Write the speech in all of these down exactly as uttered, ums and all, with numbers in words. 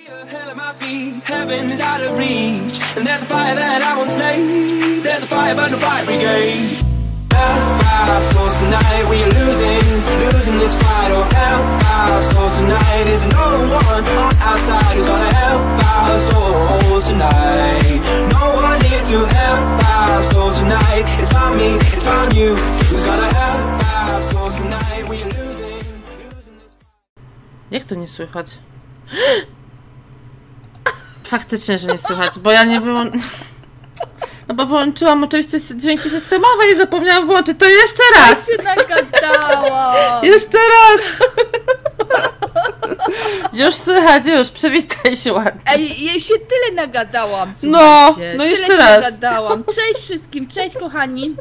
Heaven is out of reach, and there's a fire that I won't slay. There's a fire, but no fire brigade. Help our souls tonight, we are losing, losing this fight. Oh, help our souls tonight. There's no one on our side who's gonna help our souls tonight. No one here to help our souls tonight. It's on me, it's on you. Who's gonna help our souls tonight? We are losing, losing this fight. Jak to nie słychać? Faktycznie, że nie słychać, bo ja nie wyłączyłam. No bo wyłączyłam oczywiście dźwięki systemowe i zapomniałam włączyć. To jeszcze raz! Ja się nagadałam! Jeszcze raz! Już słychać, już, przywitaj się ładnie. Ej, jej się tyle nagadałam, No, słuchajcie. no jeszcze tyle raz. nagadałam. Cześć wszystkim, cześć kochani.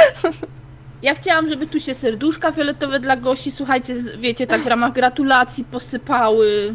Ja chciałam, żeby tu się serduszka fioletowe dla Gosi, słuchajcie, wiecie, tak w ramach gratulacji posypały.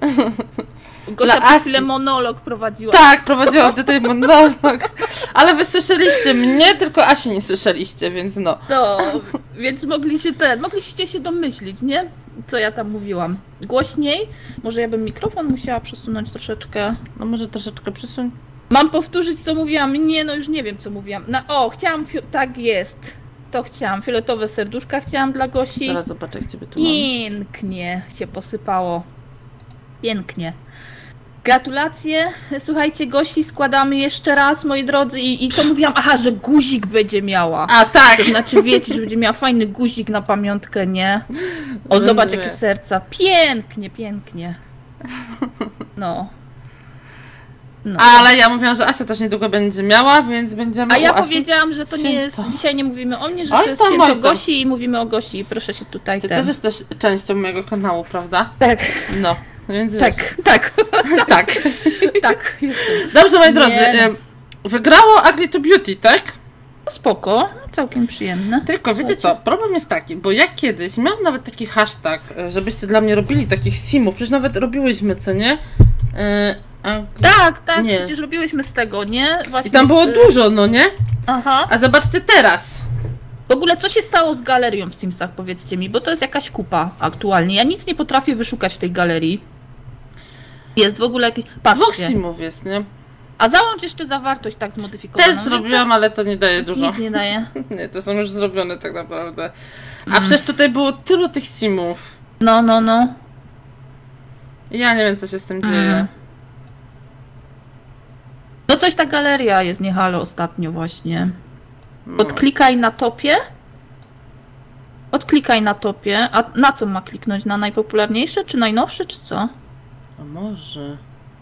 Gosia przez chwilę monolog prowadziła. Tak, prowadziłam tutaj monolog. Ale wy słyszeliście mnie, tylko Asi nie słyszeliście, więc no. No, więc mogliście ten, mogliście się domyślić, nie? Co ja tam mówiłam. Głośniej? Może ja bym mikrofon musiała przesunąć troszeczkę. No może troszeczkę przysuń. Mam powtórzyć, co mówiłam? Nie, no już nie wiem, co mówiłam. No, o, chciałam, tak jest. To chciałam, fioletowe serduszka chciałam dla Gosi. Zaraz zobaczę, jak ciebie tu mam. Pięknie się posypało. Pięknie. Gratulacje, słuchajcie, Gosi składamy jeszcze raz, moi drodzy. I, i co mówiłam? Aha, że guzik będzie miała. A tak! To znaczy, wiecie, że będzie miała fajny guzik na pamiątkę, nie? O, Że zobacz, nie. jakie serca. Pięknie, pięknie. No. No. Ale ja mówiłam, że Asia też niedługo będzie miała, więc będziemy A ja u Asi. powiedziałam, że to nie jest, Święto. dzisiaj nie mówimy o mnie, że Oj to jest tam, święto oj tam. Gosi i mówimy o Gosi. Proszę się tutaj Ty ten... też jesteś częścią mojego kanału, prawda? Tak, No, więc tak, wiesz. tak, Tak. tak, jestem. Dobrze, moi Nie. drodzy, em, wygrało Ugly to Beauty, tak? Spoko, całkiem przyjemne. Tylko wiecie co, problem jest taki, bo ja kiedyś miałam nawet taki hashtag, e, żebyście dla mnie robili takich simów, przecież nawet robiłyśmy, co nie? E, ugly... Tak, tak, Nie. przecież robiłyśmy z tego, nie? Właśnie I tam było z... dużo, no nie? Aha. A zobaczcie teraz. W ogóle co się stało z galerią w Simsach, powiedzcie mi, bo to jest jakaś kupa aktualnie. Ja nic nie potrafię wyszukać w tej galerii. Jest w ogóle jakiś... Dwóch Patrzcie. simów jest, nie? A załącz jeszcze zawartość tak zmodyfikowaną. Też zrobiłam, ale to nie daje dużo. Nic nie daje. Nie, to są już zrobione tak naprawdę. A Mm. przecież tutaj było tylu tych simów. No, no, no. Ja nie wiem, co się z tym Mm. dzieje. No coś ta galeria jest nie halo ostatnio właśnie. No. Odklikaj na topie. Odklikaj na topie. A na co ma kliknąć? Na najpopularniejsze, czy najnowsze, czy co? A może...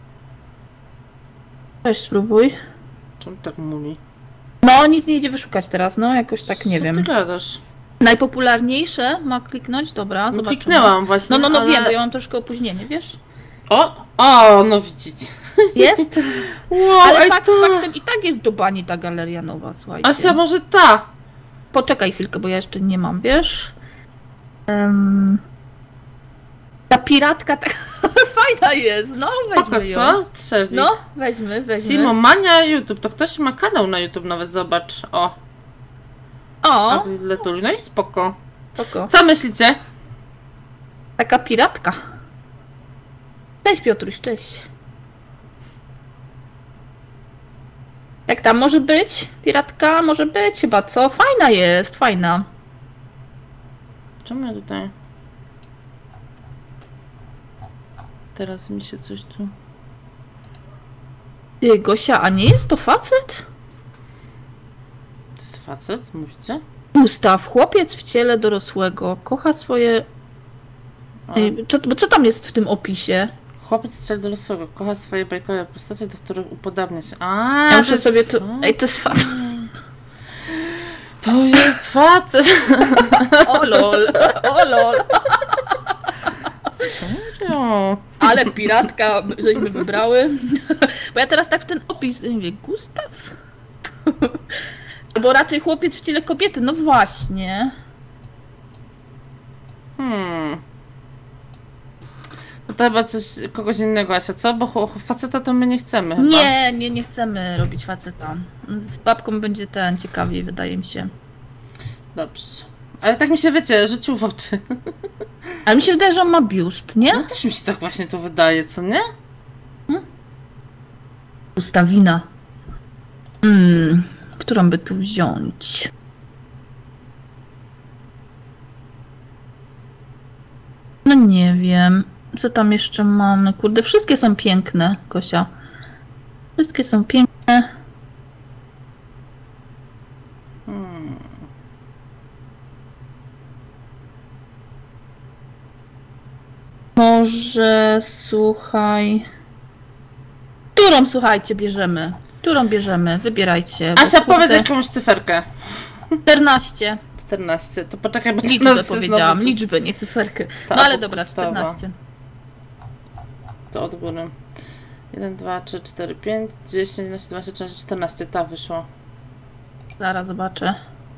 Weź spróbuj. Czemu tak mówi? No, nic nie idzie wyszukać teraz, no jakoś tak nie Co wiem. ty gadasz? Najpopularniejsze ma kliknąć, dobra, No zobaczymy. kliknęłam właśnie, No, no, no ale... wiem, bo ja mam troszkę opóźnienie, wiesz? O! O, no widzicie. Jest? Wow, Ale ej, fakt, to... faktem i tak jest do bani ta galeria nowa, słuchajcie. Asia, może ta? Poczekaj chwilkę, bo ja jeszcze nie mam, wiesz? Um, ta piratka tak fajna jest, no Spoko, weźmy ją. co? Trzewik. No, weźmy, weźmy. Simomania YouTube, to ktoś ma kanał na YouTube nawet, zobacz. O, O, Ugly Letuli, no i spoko. spoko. Co myślicie? Taka piratka. Cześć Piotruś, cześć. Jak tam może być? Piratka może być chyba, co? Fajna jest, fajna. Czemu ja tutaj... Teraz mi się coś tu... Ty, Gosia, a nie jest to facet? To jest facet, mówicie? Gustaw, chłopiec w ciele dorosłego, kocha swoje... O. Ej, co, bo co tam jest w tym opisie? Chłopiec z cel dorosłego kocha swoje bajkowe postacie, do których upodabnia się. A, Ja muszę to jest sobie tu... fa- Ej, to jest facet. To jest facet! O lol, o lol. Serio? Ale piratka, żeśmy wybrały. Bo ja teraz tak w ten opis mówię, Gustaw? Albo raczej chłopiec w ciele kobiety, no właśnie. Hmm. No to chyba coś, kogoś innego, Asia, co? Bo ch- faceta to my nie chcemy chyba. Nie, nie, nie chcemy robić faceta. Z babką będzie ten ciekawiej, wydaje mi się. Dobrze. Ale tak mi się, wiecie, rzucił w oczy. Ale mi się wydaje, że on ma biust, nie? No też mi się tak właśnie to wydaje, co nie? Ustawina. Hmm, którą by tu wziąć? No nie wiem. Co tam jeszcze mamy? Kurde, wszystkie są piękne, Gosia. Wszystkie są piękne. Hmm. Może słuchaj. Którą słuchajcie, bierzemy? Którą bierzemy? Wybierajcie. bo Asia, kurde, powiedz jakąś cyferkę. czternaście. czternaście. To poczekaj, bo Liczbę czternaście powiedziałam, znowu coś- liczbę, nie cyferkę. Ta No ale albo dobra, podstawa. czternaście. To od góry. jeden, dwa, trzy, cztery, pięć, dziesięć, jedenaście, dwanaście, trzynaście, czternaście. Ta wyszła. Zaraz zobaczę.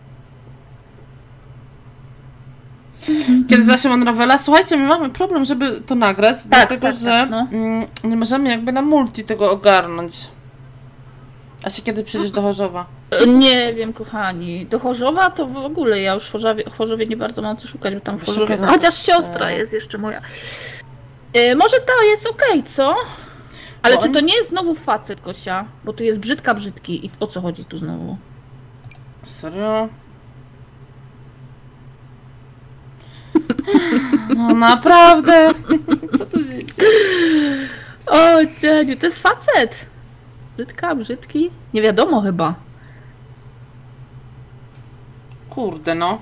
Kiedy Zasia Monravela, słuchajcie, my mamy problem, żeby to nagrać, dlatego tak, że tak, no. mm, nie możemy jakby na multi tego ogarnąć. Asia, kiedy przyjdziesz do Chorzowa? Nie wiem, kochani. Do Chorzowa to w ogóle ja już w Chorzowie, w Chorzowie nie bardzo mam co szukać, bo tam w Chorzowie... Szukam. Chociaż siostra jest jeszcze moja. E, może ta jest okej, co? Ale Bo czy oni- to nie jest znowu facet, Kosia? Bo tu jest brzydka, brzydki. I o co chodzi tu znowu? Serio? No naprawdę? Co tu się dzieje? O, Cieniu, to jest facet! Brzydka, brzydki? Nie wiadomo chyba. Kurde, no.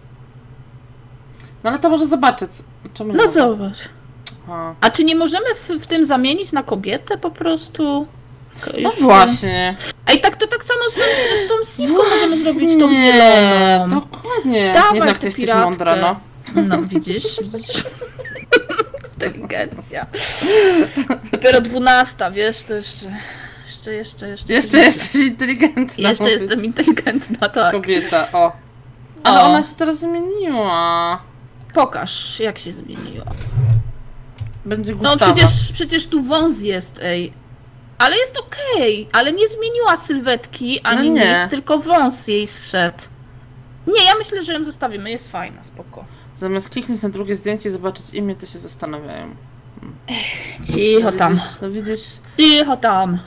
No ale to może zobaczyć. Czemu nie No mogę? zobacz. Aha. A czy nie możemy w, w tym zamienić na kobietę po prostu? No właśnie. A i tak to tak samo z tą, z tą simką możemy zrobić tą zieloną. Dokładnie. Dawaj Jednak tę ty jesteś piratkę. mądra, no. No widzisz, widzisz. Inteligencja. Dopiero dwunasta, wiesz, to jeszcze... Jeszcze, jeszcze, jeszcze. Jeszcze jesteś inteligentna. Jeszcze mówisz. jestem inteligentna, tak. Kobieta, o. Ale O. ona się teraz zmieniła. Pokaż, jak się zmieniła. Będzie No Gustawa. przecież, przecież tu wąs jest, ej. Ale jest okej, ale nie zmieniła sylwetki, ani No nie. nic, tylko wąs jej zszedł. Nie, ja myślę, że ją zostawimy, jest fajna, spoko. Zamiast kliknąć na drugie zdjęcie i zobaczyć imię, to się zastanawiają. Cicho tam, Widzisz, no widzisz, cicho tam.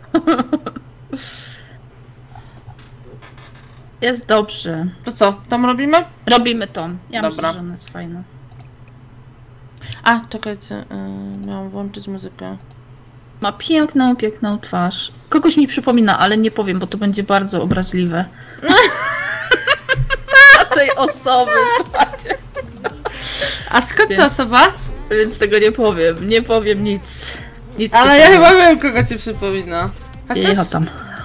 Jest dobrze. to co, tam robimy? Robimy to. Ja Dobra. myślę, że ona jest fajna. A, czekajcie, yy, miałam włączyć muzykę. Ma piękną, piękną twarz. Kogoś mi przypomina, ale nie powiem, bo to będzie bardzo obraźliwe. Tej osoby, słuchajcie. A skąd ta Więc- osoba? Więc tego nie powiem. Nie powiem nic. Nic Ale nie ja powiem. chyba wiem, kogo ci przypomina. Chociaż... Cicho tam.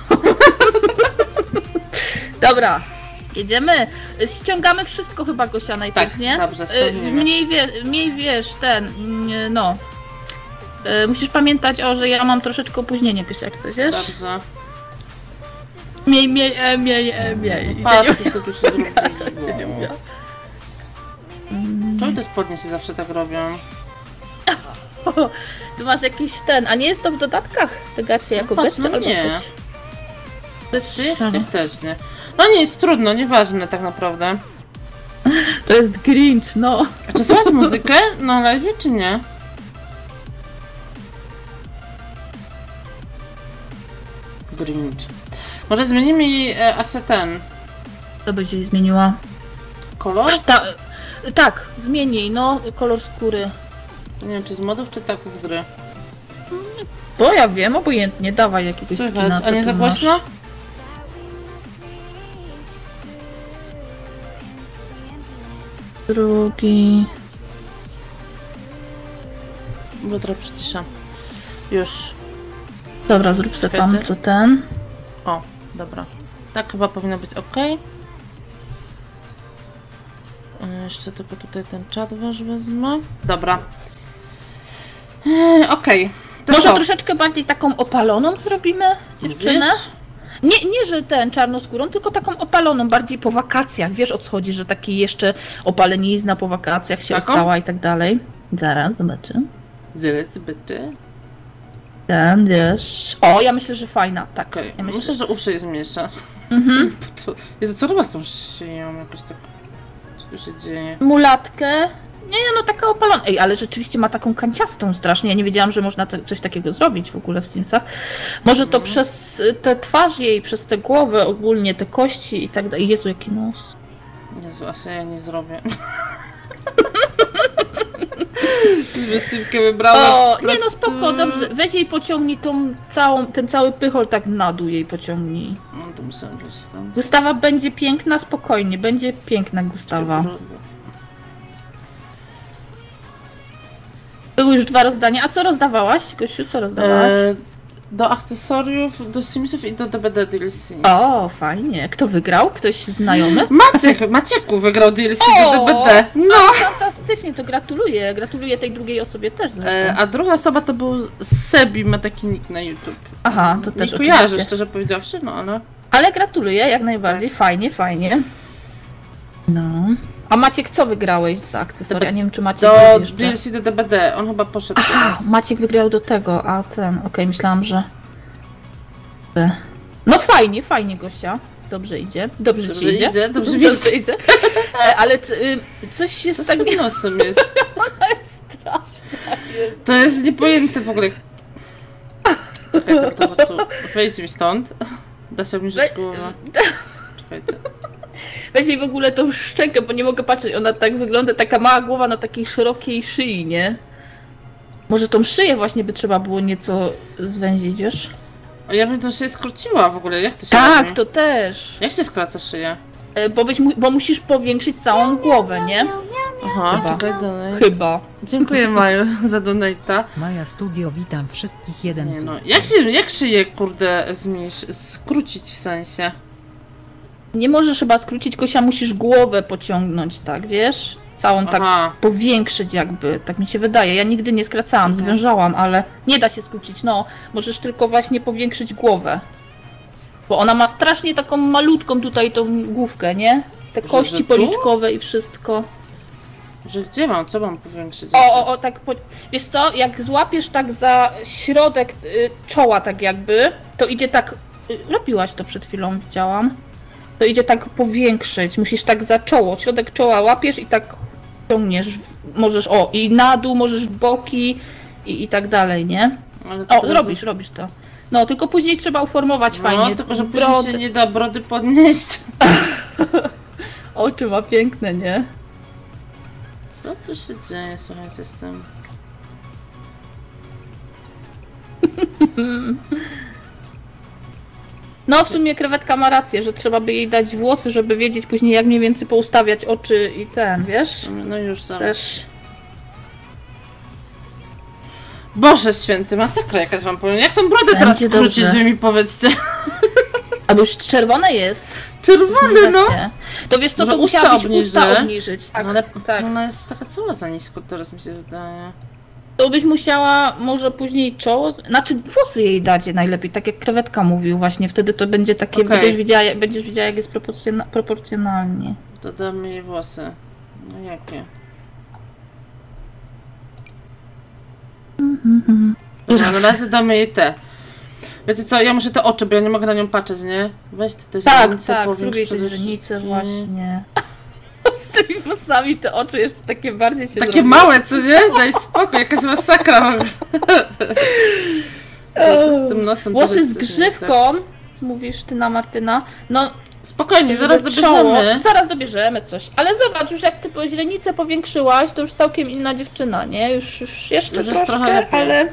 Dobra. Jedziemy. Ściągamy wszystko chyba, Gosia, najpierw, Tak, nie? dobrze, Y, ściągniemy. Mniej, wie, mniej wiesz, ten, mm, no. Y, Musisz pamiętać, o, że ja mam troszeczkę opóźnienie, Gosia, jak coś, wiesz? Dobrze. Mniej, mniej, e, mniej, e, mniej. Patrzcie, co tu się zrobiło. się nie umie. Czemu te spodnie się zawsze tak robią? Ty masz jakiś ten, a nie jest to w dodatkach? Te gacie jako patrz, gesty no albo nie. coś? Ty? Tych też nie. No nie, jest trudno, nieważne tak naprawdę. To jest Grinch, no. A czy słuchać muzykę na live, czy nie? Grinch. Może zmienimy jej e, Asia ten To by się zmieniła. kolor? Kszta tak, zmieni jej, no, kolor skóry. Nie wiem, czy z modów, czy tak z gry. Bo ja wiem, obojętnie, dawaj jakiegoś skina, Słychać, co a nie tu za masz. głośno? Drugi. Bo trochę przycisza. Już. Dobra, zrób se tam, Czekajcie. co ten. O, dobra. Tak chyba powinno być ok. Jeszcze tylko tutaj ten czat wasz wezmę. Dobra. Eee, Okej. To Może co? troszeczkę bardziej taką opaloną zrobimy dziewczynę? Wiesz? Nie, nie, że ten czarnoskórą, tylko taką opaloną, bardziej po wakacjach. Wiesz, o co chodzi, że taki jeszcze opalenizna po wakacjach się Taką? ostała i tak dalej. Zaraz, zobaczę. Zaraz, byty. Ten, wiesz. O, ja myślę, że fajna, tak. Okej. Ja Myślę, że uszy je zmniejsza. Mhm. Co? Jezu, co robię z tą szyją? Jakoś tak... Co tu się dzieje? Mulatkę Nie, no taka opalona. Ej, ale rzeczywiście ma taką kanciastą strasznie. Ja nie wiedziałam, że można te, coś takiego zrobić w ogóle w Simsach. Może to przez tę twarz jej, przez tę głowę ogólnie, te kości i tak dalej. Jezu, jaki nos. Jezu, aż ja nie zrobię. Wystywkę wybrała. O, nie no spoko, dobrze. Weź jej pociągnij tą całą, ten cały pychol tak na dół jej pociągnij. No to muszę wrócić tam. Gustawa będzie piękna, spokojnie, będzie piękna Gustawa. Były już dwa rozdania. A co rozdawałaś, Gosiu? Co rozdawałaś? E, do akcesoriów, do Simsów i do D B D D L C. O, fajnie. Kto wygrał? Ktoś znajomy? Maciek, Macieku wygrał D L C do D B D. No! Fantastycznie, to gratuluję. Gratuluję tej drugiej osobie też zresztą. E, a druga osoba to był Sebi, ma taki nick na YouTube. Aha, to też nie kojarzę, oczywiście. szczerze powiedziawszy, no ale... Ale gratuluję, jak najbardziej. Fajnie, fajnie. No. A Maciek, co wygrałeś za akcesoria? Nie wiem, czy Maciek Do jeszcze... D L C do D B D, on chyba poszedł Aha, teraz. Maciek wygrał do tego, a ten... Okej, okay, myślałam, że... No fajnie, fajnie, Gosia. Dobrze idzie. Dobrze, Dobrze ci idzie. idzie, dobrze Dobrze idzie. idzie. E, Ale c- y, coś jest Co z tak... tym nosem jest? Ona jest straszna. Jest. To jest niepojęte w ogóle. Czekajcie, to, to, tu. Wejdź mi stąd. Da się obniżyć We- głowę. Czekajcie. Weź jej w ogóle tą szczękę, bo nie mogę patrzeć. Ona tak wygląda, taka mała głowa na takiej szerokiej szyi, nie? Może tą szyję właśnie by trzeba było nieco zwęzić, wiesz? O, ja bym to szyję skróciła w ogóle, jak to się Tak, robi? to też. Jak się skraca szyję? E, Bo, byś mu- bo musisz powiększyć całą głowę, nie? Aha, Chyba. czekaj dalej. Chyba. Dziękuję Maju za donate'a. Maja Studio, witam wszystkich jeden Nie z. no, jak się, jak szyję kurde zmniejsz, skrócić w sensie? Nie możesz chyba skrócić, Kosia, musisz głowę pociągnąć, tak, wiesz? Całą tak Aha. powiększyć jakby, tak mi się wydaje. Ja nigdy nie skracałam, Mhm. zwężałam, ale nie da się skrócić, no. Możesz tylko właśnie powiększyć głowę. Bo ona ma strasznie taką malutką tutaj tą główkę, nie? Te Że- kości że tu? policzkowe i wszystko. Że gdzie mam? Co mam powiększyć? O, o, o, tak, po... wiesz co, jak złapiesz tak za środek y, czoła tak jakby, to idzie tak, y, robiłaś to przed chwilą, widziałam. To idzie tak powiększyć, musisz tak za czoło, środek czoła łapiesz i tak ciągniesz, w- możesz, o, i na dół, możesz w boki i, i tak dalej, nie? Ale to O, teraz- robisz, robisz to. No, tylko później trzeba uformować No, fajnie. tylko że później Brody- się nie da brody podnieść. Oczy ma piękne, nie? Co tu się dzieje, słuchajcie, z tym? No, w sumie krewetka ma rację, że trzeba by jej dać włosy, żeby wiedzieć później, jak mniej więcej poustawiać oczy i ten, wiesz? No już zaraz. Też. Boże święty, masakra jakaś wam powiem. Jak tą brodę Będzie teraz skrócić, dobrze. wy mi powiedzcie? A bo już czerwone jest. Czerwony, no! Właśnie. To wiesz co, Może to usta musiałabyś usta obniżę? obniżyć. Tak, No ale tak. ona jest taka cała za nisko teraz mi się wydaje. To byś musiała może później czoło, znaczy włosy jej dać najlepiej, tak jak krewetka mówił właśnie, wtedy to będzie takie, Okej. będziesz, widziała, będziesz widziała jak jest proporcjona, proporcjonalnie. Dodamy jej włosy. No jakie? No, na razie damy jej te. Wiecie co, ja muszę te oczy, bo ja nie mogę na nią patrzeć, nie? Weź ty te Tak, źrenice, tak, powiększ zrobię te przede źrenice wszystkim. właśnie. Z tymi włosami te oczy jeszcze takie bardziej się Takie zrobią. małe, co nie? Daj spokój, jakaś masakra. No, to z tym nosem to Włosy jest z coś nie tak. grzywką, mówisz ty na Martyna. No, Spokojnie, zaraz żeby czoło- dobierzemy. Zaraz dobierzemy coś. Ale zobacz, już jak ty po źrenicę powiększyłaś, to już całkiem inna dziewczyna, nie? Już, już jeszcze Już jest troszkę, trochę lepiej. ale...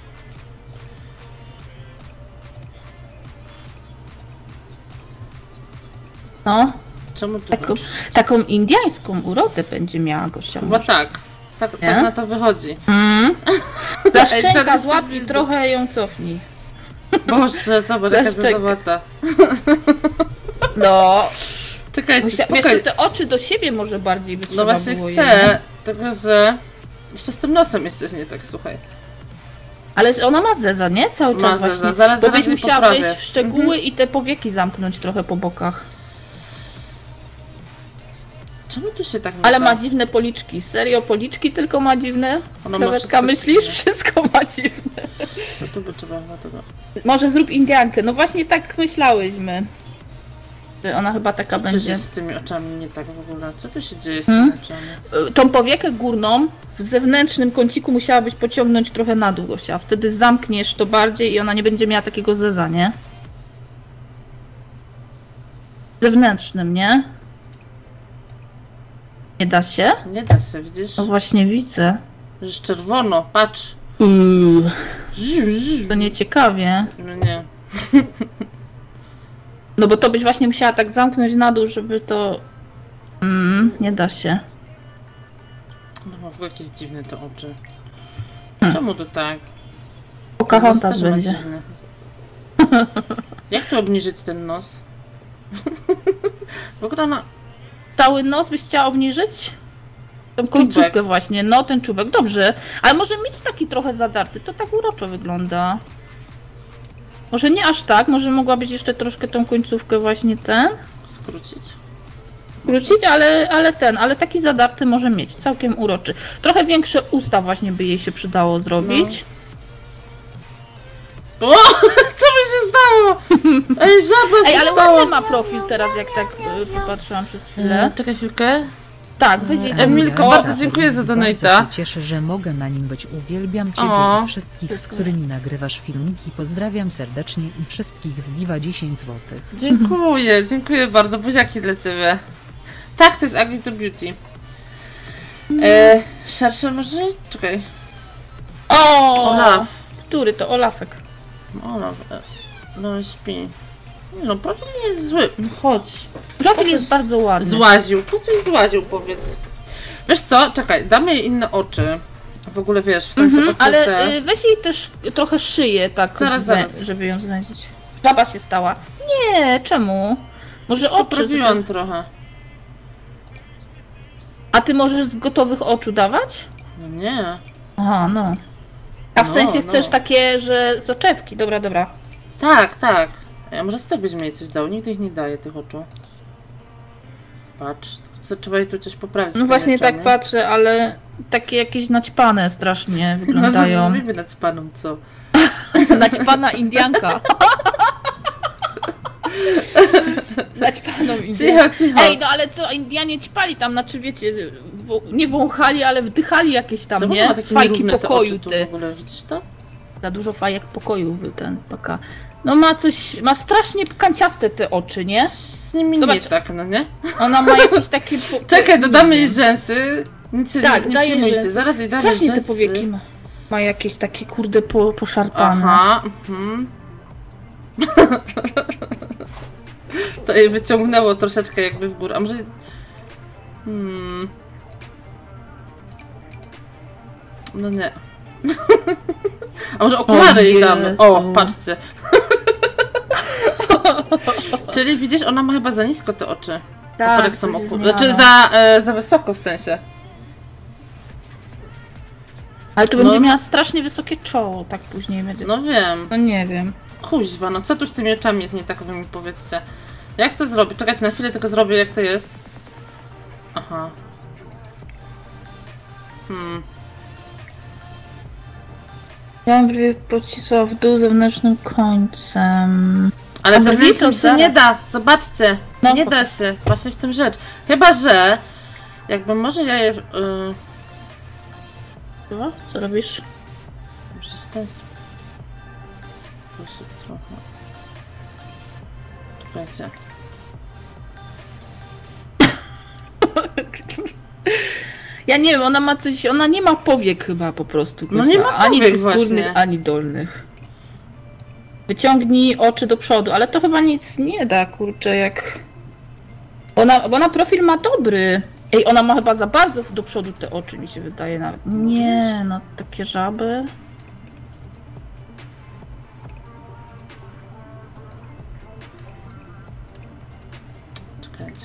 No, Czemu tu taką, masz? taką indiańską urodę będzie miała Gosia. Chyba tak. Tak, Nie? tak na to wychodzi. Mm. Za szczęka teraz złap sobie i widzę. trochę ją cofnij. Boże, zobacz, Za jaka szczękę. zabawata. No, Czekajcie, Musia, wiesz, spokojnie. to te oczy do siebie może bardziej by No trzeba właśnie było chcę, jednak. tylko że... Jeszcze z tym nosem jest coś nie tak, słuchaj. Ale ona ma zeza, nie? Cały Ma czas zeza, właśnie. zaraz- Bo zaraz byś jej musiała poprawię. wejść w szczegóły i te powieki zamknąć trochę po bokach. Czemu tu się tak nie Ale da? ma dziwne policzki. Serio, policzki tylko ma dziwne? Ona ma Krewetka, wszystko myślisz? dziwne. Wszystko ma dziwne. No tu by trzeba chyba tego... Może zrób Indiankę. No właśnie tak myślałyśmy. Ona chyba taka Co będzie. się z tymi oczami nie tak w ogóle? Co tu się dzieje z tymi Hmm? oczami? Tą powiekę górną w zewnętrznym kąciku musiałabyś pociągnąć trochę na dół, Gosia. Wtedy zamkniesz to bardziej i ona nie będzie miała takiego zeza, nie? Zewnętrznym, nie? Nie da się? Nie da się, widzisz? No właśnie widzę. Już czerwono, patrz. Uuu, Ż, ż. to nieciekawie. No nie. No bo to byś właśnie musiała tak zamknąć na dół, żeby to... Mm, nie da się. No ma w ogóle jakieś dziwne te oczy. Hmm. Czemu to tak? Nos Pocahontas też ma będzie. dziwny. Jak tu obniżyć ten nos? W ogóle ona... Cały nos byś chciała obniżyć? Tą końcówkę właśnie, no ten czubek, dobrze. Ale może mieć taki trochę zadarty, to tak uroczo wygląda. Może nie aż tak, może mogłabyś jeszcze troszkę tą końcówkę właśnie ten skrócić? wrócić, ale, ale ten, ale taki zadarty może mieć, całkiem uroczy. Trochę większe usta właśnie by jej się przydało zrobić. O! Co by się stało? Ej, żaba się Ej, ale stało! ładny ma profil teraz, jak tak y, popatrzyłam przez chwilę. E, czekaj chwilkę. Tak, weź jej tam... Emilko, O, bardzo dziękuję za donate'a. Bardzo się cieszę, że mogę na nim być. Uwielbiam Ciebie O. i wszystkich, z którymi nagrywasz filmiki. Pozdrawiam serdecznie i wszystkich z Viva dziesięć złotych. Dziękuję, dziękuję bardzo. Buziaki dla ciebie. Tak, to jest Ugly to Beauty. E, szersze może? Czekaj. O! Olaf. Który to? Olafek. Olaf. E, no śpi. Nie no, profil nie jest zły. No chodź. Profil jest bardzo ładny. Złaził. Po co jej złaził, powiedz? Wiesz co? Czekaj, damy jej inne oczy. W ogóle wiesz, w sensie Mhm, oczy ale te... y, weź jej też trochę szyję, tak, Zaraz, zwę- zaraz. żeby ją zwęzić. Żaba się stała. Nie, czemu? Może oczy. Poprawiłam trochę. A ty możesz z gotowych oczu dawać? No nie. Aha, no. A w No, sensie no. chcesz takie, że soczewki. Dobra, dobra. Tak, tak. A może z tego byś mi jej coś dał? Nigdy ich nie daje, tych oczu. Patrz. To trzeba jej tu coś poprawić. z No tymi właśnie tak oczami. patrzę, ale takie jakieś naćpane strasznie No wyglądają. to zrobimy nad paną, co? Naćpana Indianka. Naćpaną Cicho, Indiankę. cicho. Ej, no ale co, Indianie ćpali tam, znaczy wiecie, wo- nie wąchali, ale wdychali jakieś tam, Czemu nie? ma takie Fajki nierówne te pokoju, oczy tu ty. w ogóle, widzisz to? Za dużo fajek pokoju był ten paka. No ma coś, ma strasznie kanciaste te oczy, nie? Coś z nimi Zobacz. nie tak, no nie? Ona ma jakieś takie... Po... Czekaj, dodamy nie jej wiem. rzęsy. Nic się Tak, nie, nie daję przejmujcie, rzęsy. zaraz jej damy Strasznie rzęsy. te powieki ma. Ma jakieś takie kurde po, poszarpane. Aha, mhm. To jej wyciągnęło troszeczkę jakby w górę, a może... Hmm... No nie. A może okulary O jej damy? O, Jezu. patrzcie. Czyli widzisz, ona ma chyba za nisko te oczy. Tak, Oparek coś samochód. jest Znaczy zmiana. za, e, za wysoko w sensie. Ale to No. będzie miała strasznie wysokie czoło, tak później będzie. No, No wiem. nie wiem. Kuźwa, no co tu z tymi oczami jest nie tak, wy mi powiedzcie. Jak to zrobić? Czekajcie, na chwilę tylko zrobię, jak to jest. Aha. Hmm. Ja bym pocisła w dół zewnętrznym końcem. Ale A zewnętrznym brwi się to nie zaraz. da, zobaczcie. No, nie da pokaż. się, właśnie w tym rzecz. Chyba, że... Jakby może ja je... Yy, Co robisz? może w ten sposób trochę... Czekajcie. Ja nie wiem, ona ma coś, ona nie ma powiek chyba po prostu. No nie Gosia. ma ani powiek tych właśnie. górnych, ani dolnych. Wyciągnij oczy do przodu, ale to chyba nic nie da, kurczę, jak... Ona, bo ona profil ma dobry. Ej, ona ma chyba za bardzo do przodu te oczy, mi się wydaje nawet. Nie, no takie żaby. Czekajcie.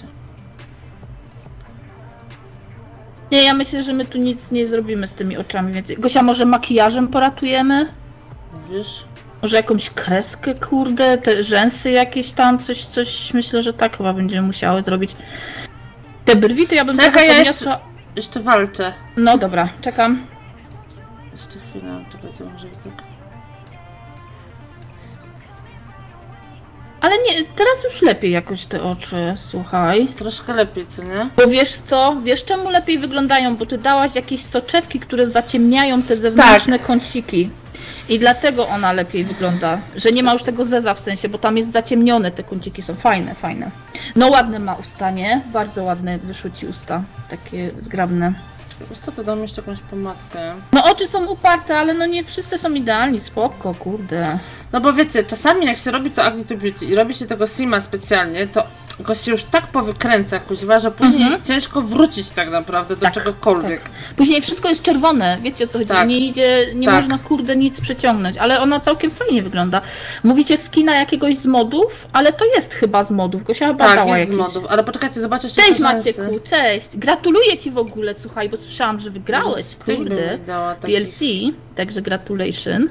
Nie, ja myślę, że my tu nic nie zrobimy z tymi oczami, więc... Gosia, może makijażem poratujemy? Mówisz? Może jakąś kreskę, kurde, te rzęsy jakieś tam, coś, coś, myślę, że tak chyba będziemy musiały zrobić. Te brwi to ja bym Czekaj, trochę ja podniosła... Jeszcze walczę. No dobra, czekam. Jeszcze chwilę, czekajcie, może tak... Ale ale nie, teraz już lepiej jakoś te oczy, słuchaj. Troszkę lepiej, co nie? Bo wiesz co, wiesz czemu lepiej wyglądają, bo ty dałaś jakieś soczewki, które zaciemniają te zewnętrzne tak. kąciki. I dlatego ona lepiej wygląda, że nie ma już tego zeza w sensie, bo tam jest zaciemnione, te kąciki są fajne, fajne. No ładne ma usta, nie? Bardzo ładne wyszły ci usta, takie zgrabne. Usta to dam jeszcze jakąś pomadkę. No oczy są uparte, ale no nie wszyscy są idealni, spoko, kurde. No bo wiecie, czasami jak się robi to Acne to Beauty i robi się tego sima specjalnie, to go się już tak powykręca, kuźwa, że później mhm. jest ciężko wrócić tak naprawdę do tak, czegokolwiek. Tak. Później wszystko jest czerwone, wiecie o co chodzi, tak. nie idzie, nie tak. można kurde nic przeciągnąć, ale ona całkiem fajnie wygląda. Mówicie skina jakiegoś z modów, ale to jest chyba z modów, Gosia chyba tak, dała jest jakiś... z modów, ale poczekajcie, zobaczcie jeszcze Cześć Macieku, cześć, gratuluję ci w ogóle, słuchaj, bo słyszałam, że wygrałeś, Może kurde, taki... D L C, także gratulation.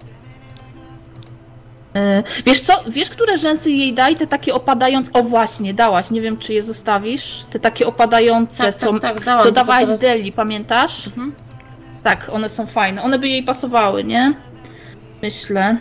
Wiesz co, wiesz, które rzęsy jej daj, te takie opadające, o właśnie, dałaś, nie wiem czy je zostawisz, te takie opadające, tak, co, tak, tak, dałam, co dawałaś teraz... Deli, pamiętasz? Mhm. Tak, one są fajne, one by jej pasowały, nie? Myślę.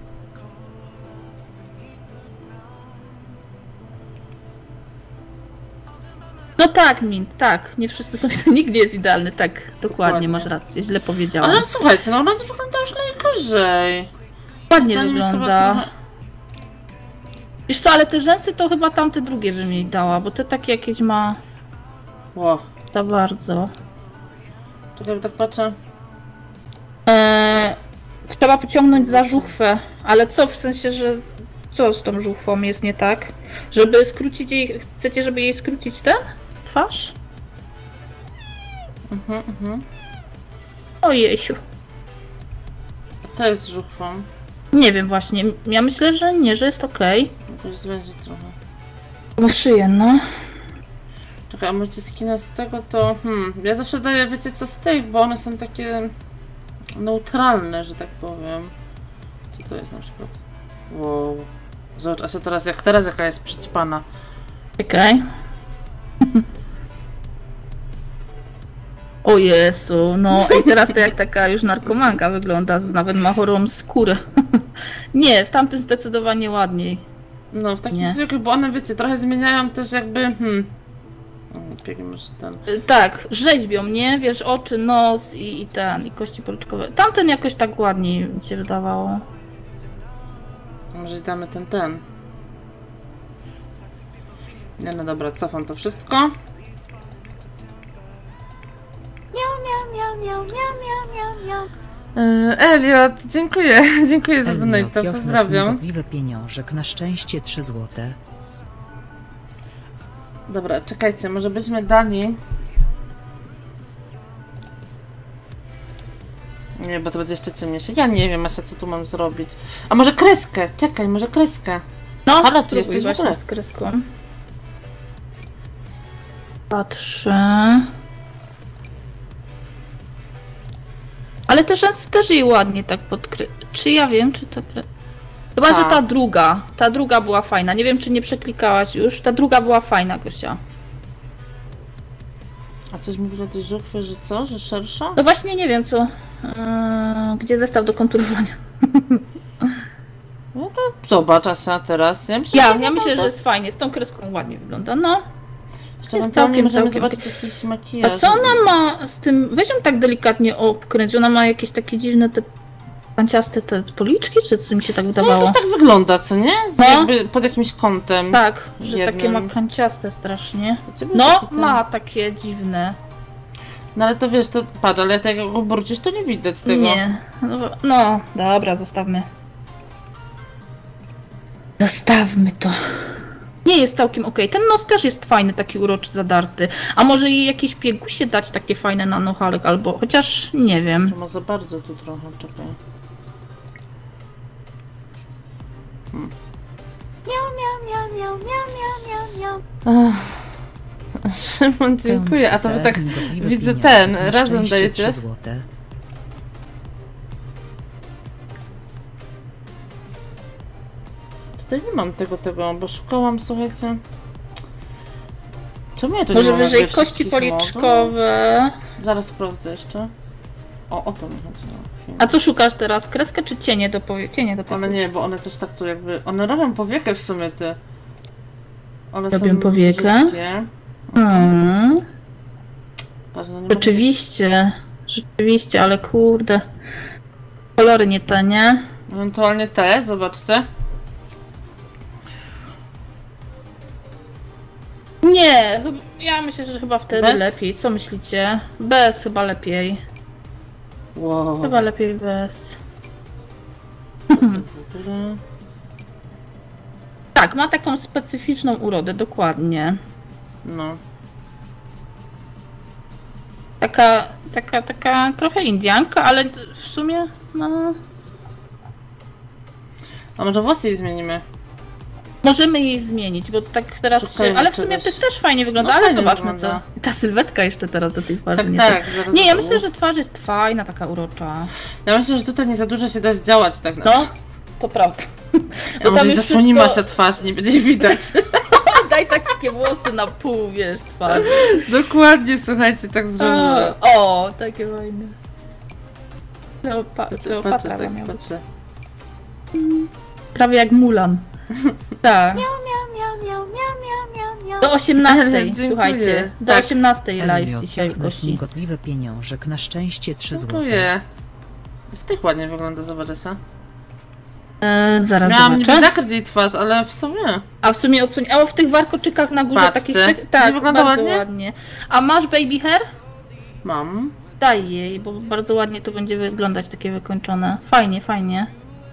No tak, Mint, tak, nie wszyscy są, nikt nie jest idealny, tak, dokładnie, dokładnie. Masz rację, źle powiedziałam. Ale słuchajcie, no ona nie wygląda już najgorzej. Ładnie wygląda. Trochę... Wiesz co, ale te rzęsy to chyba tamte drugie bym jej dała, bo te takie jakieś ma... Ło. Za bardzo. Czekaj, tak patrzę. Eee, trzeba pociągnąć za żuchwę, ale co w sensie, że... Co z tą żuchwą jest nie tak? Żeby skrócić jej... Chcecie, żeby jej skrócić ten? Twarz? Mhm, mhm. Ojejsiu. A co jest z żuchwą? Nie wiem właśnie, ja myślę, że nie, że jest okej. Jakoś zwęży trochę. No szyję, no. Czekaj, a możecie skina z tego to... Hmm, ja zawsze daję, wiecie co, z tych, bo one są takie... neutralne, że tak powiem. Co to jest na przykład? Wow. Zobacz, a się teraz, jak teraz jaka jest przyćpana. Czekaj. O Jezu, no i teraz to jak taka już narkomanka wygląda, nawet ma chorą skórę. Nie, w tamtym zdecydowanie ładniej. No, w takich zwykłych, bo one, wiecie, trochę zmieniają też jakby, hmm... może ten... Tak, rzeźbią, nie? Wiesz, oczy, nos i, i ten, i kości policzkowe. Tamten jakoś tak ładniej mi się wydawało. Może damy ten, ten. Nie, no dobra, cofam to wszystko. Miau, miau, miau, miau, miau, miau, miau. Elliot, dziękuję, dziękuję za Elliot, donate, pozdrawiam. Pieniążek, na szczęście trzy złote. Dobra, czekajcie, może byśmy dali... Nie, bo to będzie jeszcze ciemniejsze. Ja nie wiem, Asia, co tu mam zrobić. A może kreskę? Czekaj, może kreskę. No, ale tu jesteś w ogóle z kreską. Patrzę... Ale te rzęsy też jej ładnie tak podkry... Czy ja wiem, czy to... Chyba, ta. że ta druga. Ta druga była fajna. Nie wiem, czy nie przeklikałaś już. Ta druga była fajna, Gosia. A coś mówisz o tej żuchwie, że co? Że szersza? No właśnie nie wiem, co... Yy, gdzie zestaw do konturowania? No to zobacz, Asia, teraz. Ja myślę, ja, że, ja myślę, że jest fajnie. Z tą kreską ładnie wygląda, no. Jeszcze jest całkiem, możemy całkiem... zobaczyć jakiś makijaż. A co ona ma z tym... Weź ją tak delikatnie obkręć. Ona ma jakieś takie dziwne te... Panciaste te policzki, czy co mi się tak wydawało? To jakoś tak wygląda, co nie? Z no. jakby pod jakimś kątem. Tak, że jednym. takie ma kanciaste strasznie. No, ten... ma takie dziwne. No ale to wiesz, to patrz, ale jak go obrócisz, to nie widać tego. Nie. No, no dobra, zostawmy. Zostawmy to. Nie jest całkiem okej. Okay. Ten nos też jest fajny, taki uroczy, zadarty. A może jej jakieś piegusie dać takie fajne na nohalek, albo chociaż nie wiem. Ma za bardzo tu trochę, czekaj. Hmm. Miau, miau, miau, miau, miau, miau, miau. Szymon, dziękuję. A to wy tak widzę ten, razem dajecie. Tutaj nie mam tego, tego, bo szukałam, słuchajcie. Czemu ja tu może nie mam wyżej kości policzkowe. Zaraz sprawdzę jeszcze. O, o to mi chodziło. A co szukasz teraz? Kreskę czy cienie do powie... Cienie do Ale powie... nie, bo one też tak tu jakby... One robią powiekę w sumie, ty. One Robią są powiekę? brzydkie. Hmm. Patrz, no nie mogę- Rzeczywiście. Rzeczywiście, ale kurde. Kolory nie te, nie? Ewentualnie te, zobaczcie. Nie, chyba- ja myślę, że chyba wtedy Bez? lepiej. Co myślicie? Bez chyba lepiej. Wow. Chyba lepiej bez. Tak, ma taką specyficzną urodę, dokładnie. No. Taka, taka, taka trochę Indianka, ale w sumie, no... A może włosy jej zmienimy? Możemy jej zmienić, bo tak teraz się... Szukajmy Ale w sumie w czegoś. tych też fajnie wygląda, No ale fajnie zobaczmy wygląda. co. Ta sylwetka jeszcze teraz do tej twarzy. Tak, nie, tak. Zaraz nie, ja zobaczę. myślę, że twarz jest fajna, taka urocza. Ja myślę, że tutaj nie za dużo się da zdziałać tak na... No, to prawda. A Bo może tam już już zasłoni wszystko- Masia twarz, nie będzie jej widać. Daj takie włosy na pół, wiesz, twarzy. Dokładnie, słuchajcie, tak O, zrobimy. o, takie fajne. Kleopa Patrzę, Kleopatra tak, miała być. patrzę. Prawie jak Mulan. Tak. Do Ale osiemnastej, dziękuję. słuchajcie. Do Tak. osiemnastej live Elliot, dzisiaj w jak gości. migotliwy pieniążek, na szczęście trzy złote. Dziękuję. W tych ładnie wygląda, zobaczcie. E, zaraz Miałam niby zobaczę. zakryć jej twarz, ale w sumie... A w sumie odsuń. A w tych warkoczykach na górze Patrzcie. takich. Tych, Czy tak, nie wygląda bardzo ładnie? ładnie. A masz baby hair? Mam. Daj jej, bo bardzo ładnie to będzie wyglądać takie wykończone. Fajnie, fajnie.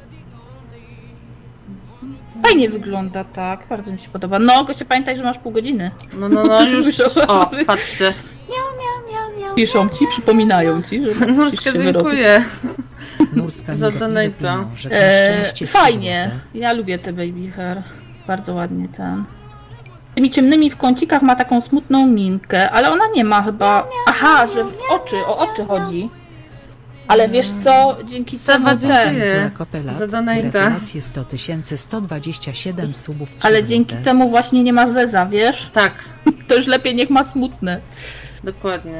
Fajnie wygląda, tak. Bardzo mi się podoba. No, Gosia, pamiętaj, że masz pół godziny. No, no, no, już... O, patrzcie. Piszą ci, przypominają ci, że musisz Nurska, się dziękuję. Nurska Za migotliwy donate'a. pieniążek, na Eee, szczęście trzy fajnie. złote. Ja lubię te baby hair. Bardzo ładnie ten. Tymi ciemnymi w kącikach ma taką smutną minkę, ale ona nie ma chyba... Aha, że w oczy, o oczy chodzi. Ale wiesz co, dzięki Seba, temu ten... dziękuję. Dla Kopela, Za donate'a. gratulacje sto tysięcy sto dwadzieścia siedem subów, trzy Ale złote. dzięki temu właśnie nie ma zeza, wiesz? Tak, To już lepiej niech ma smutne. dokładnie.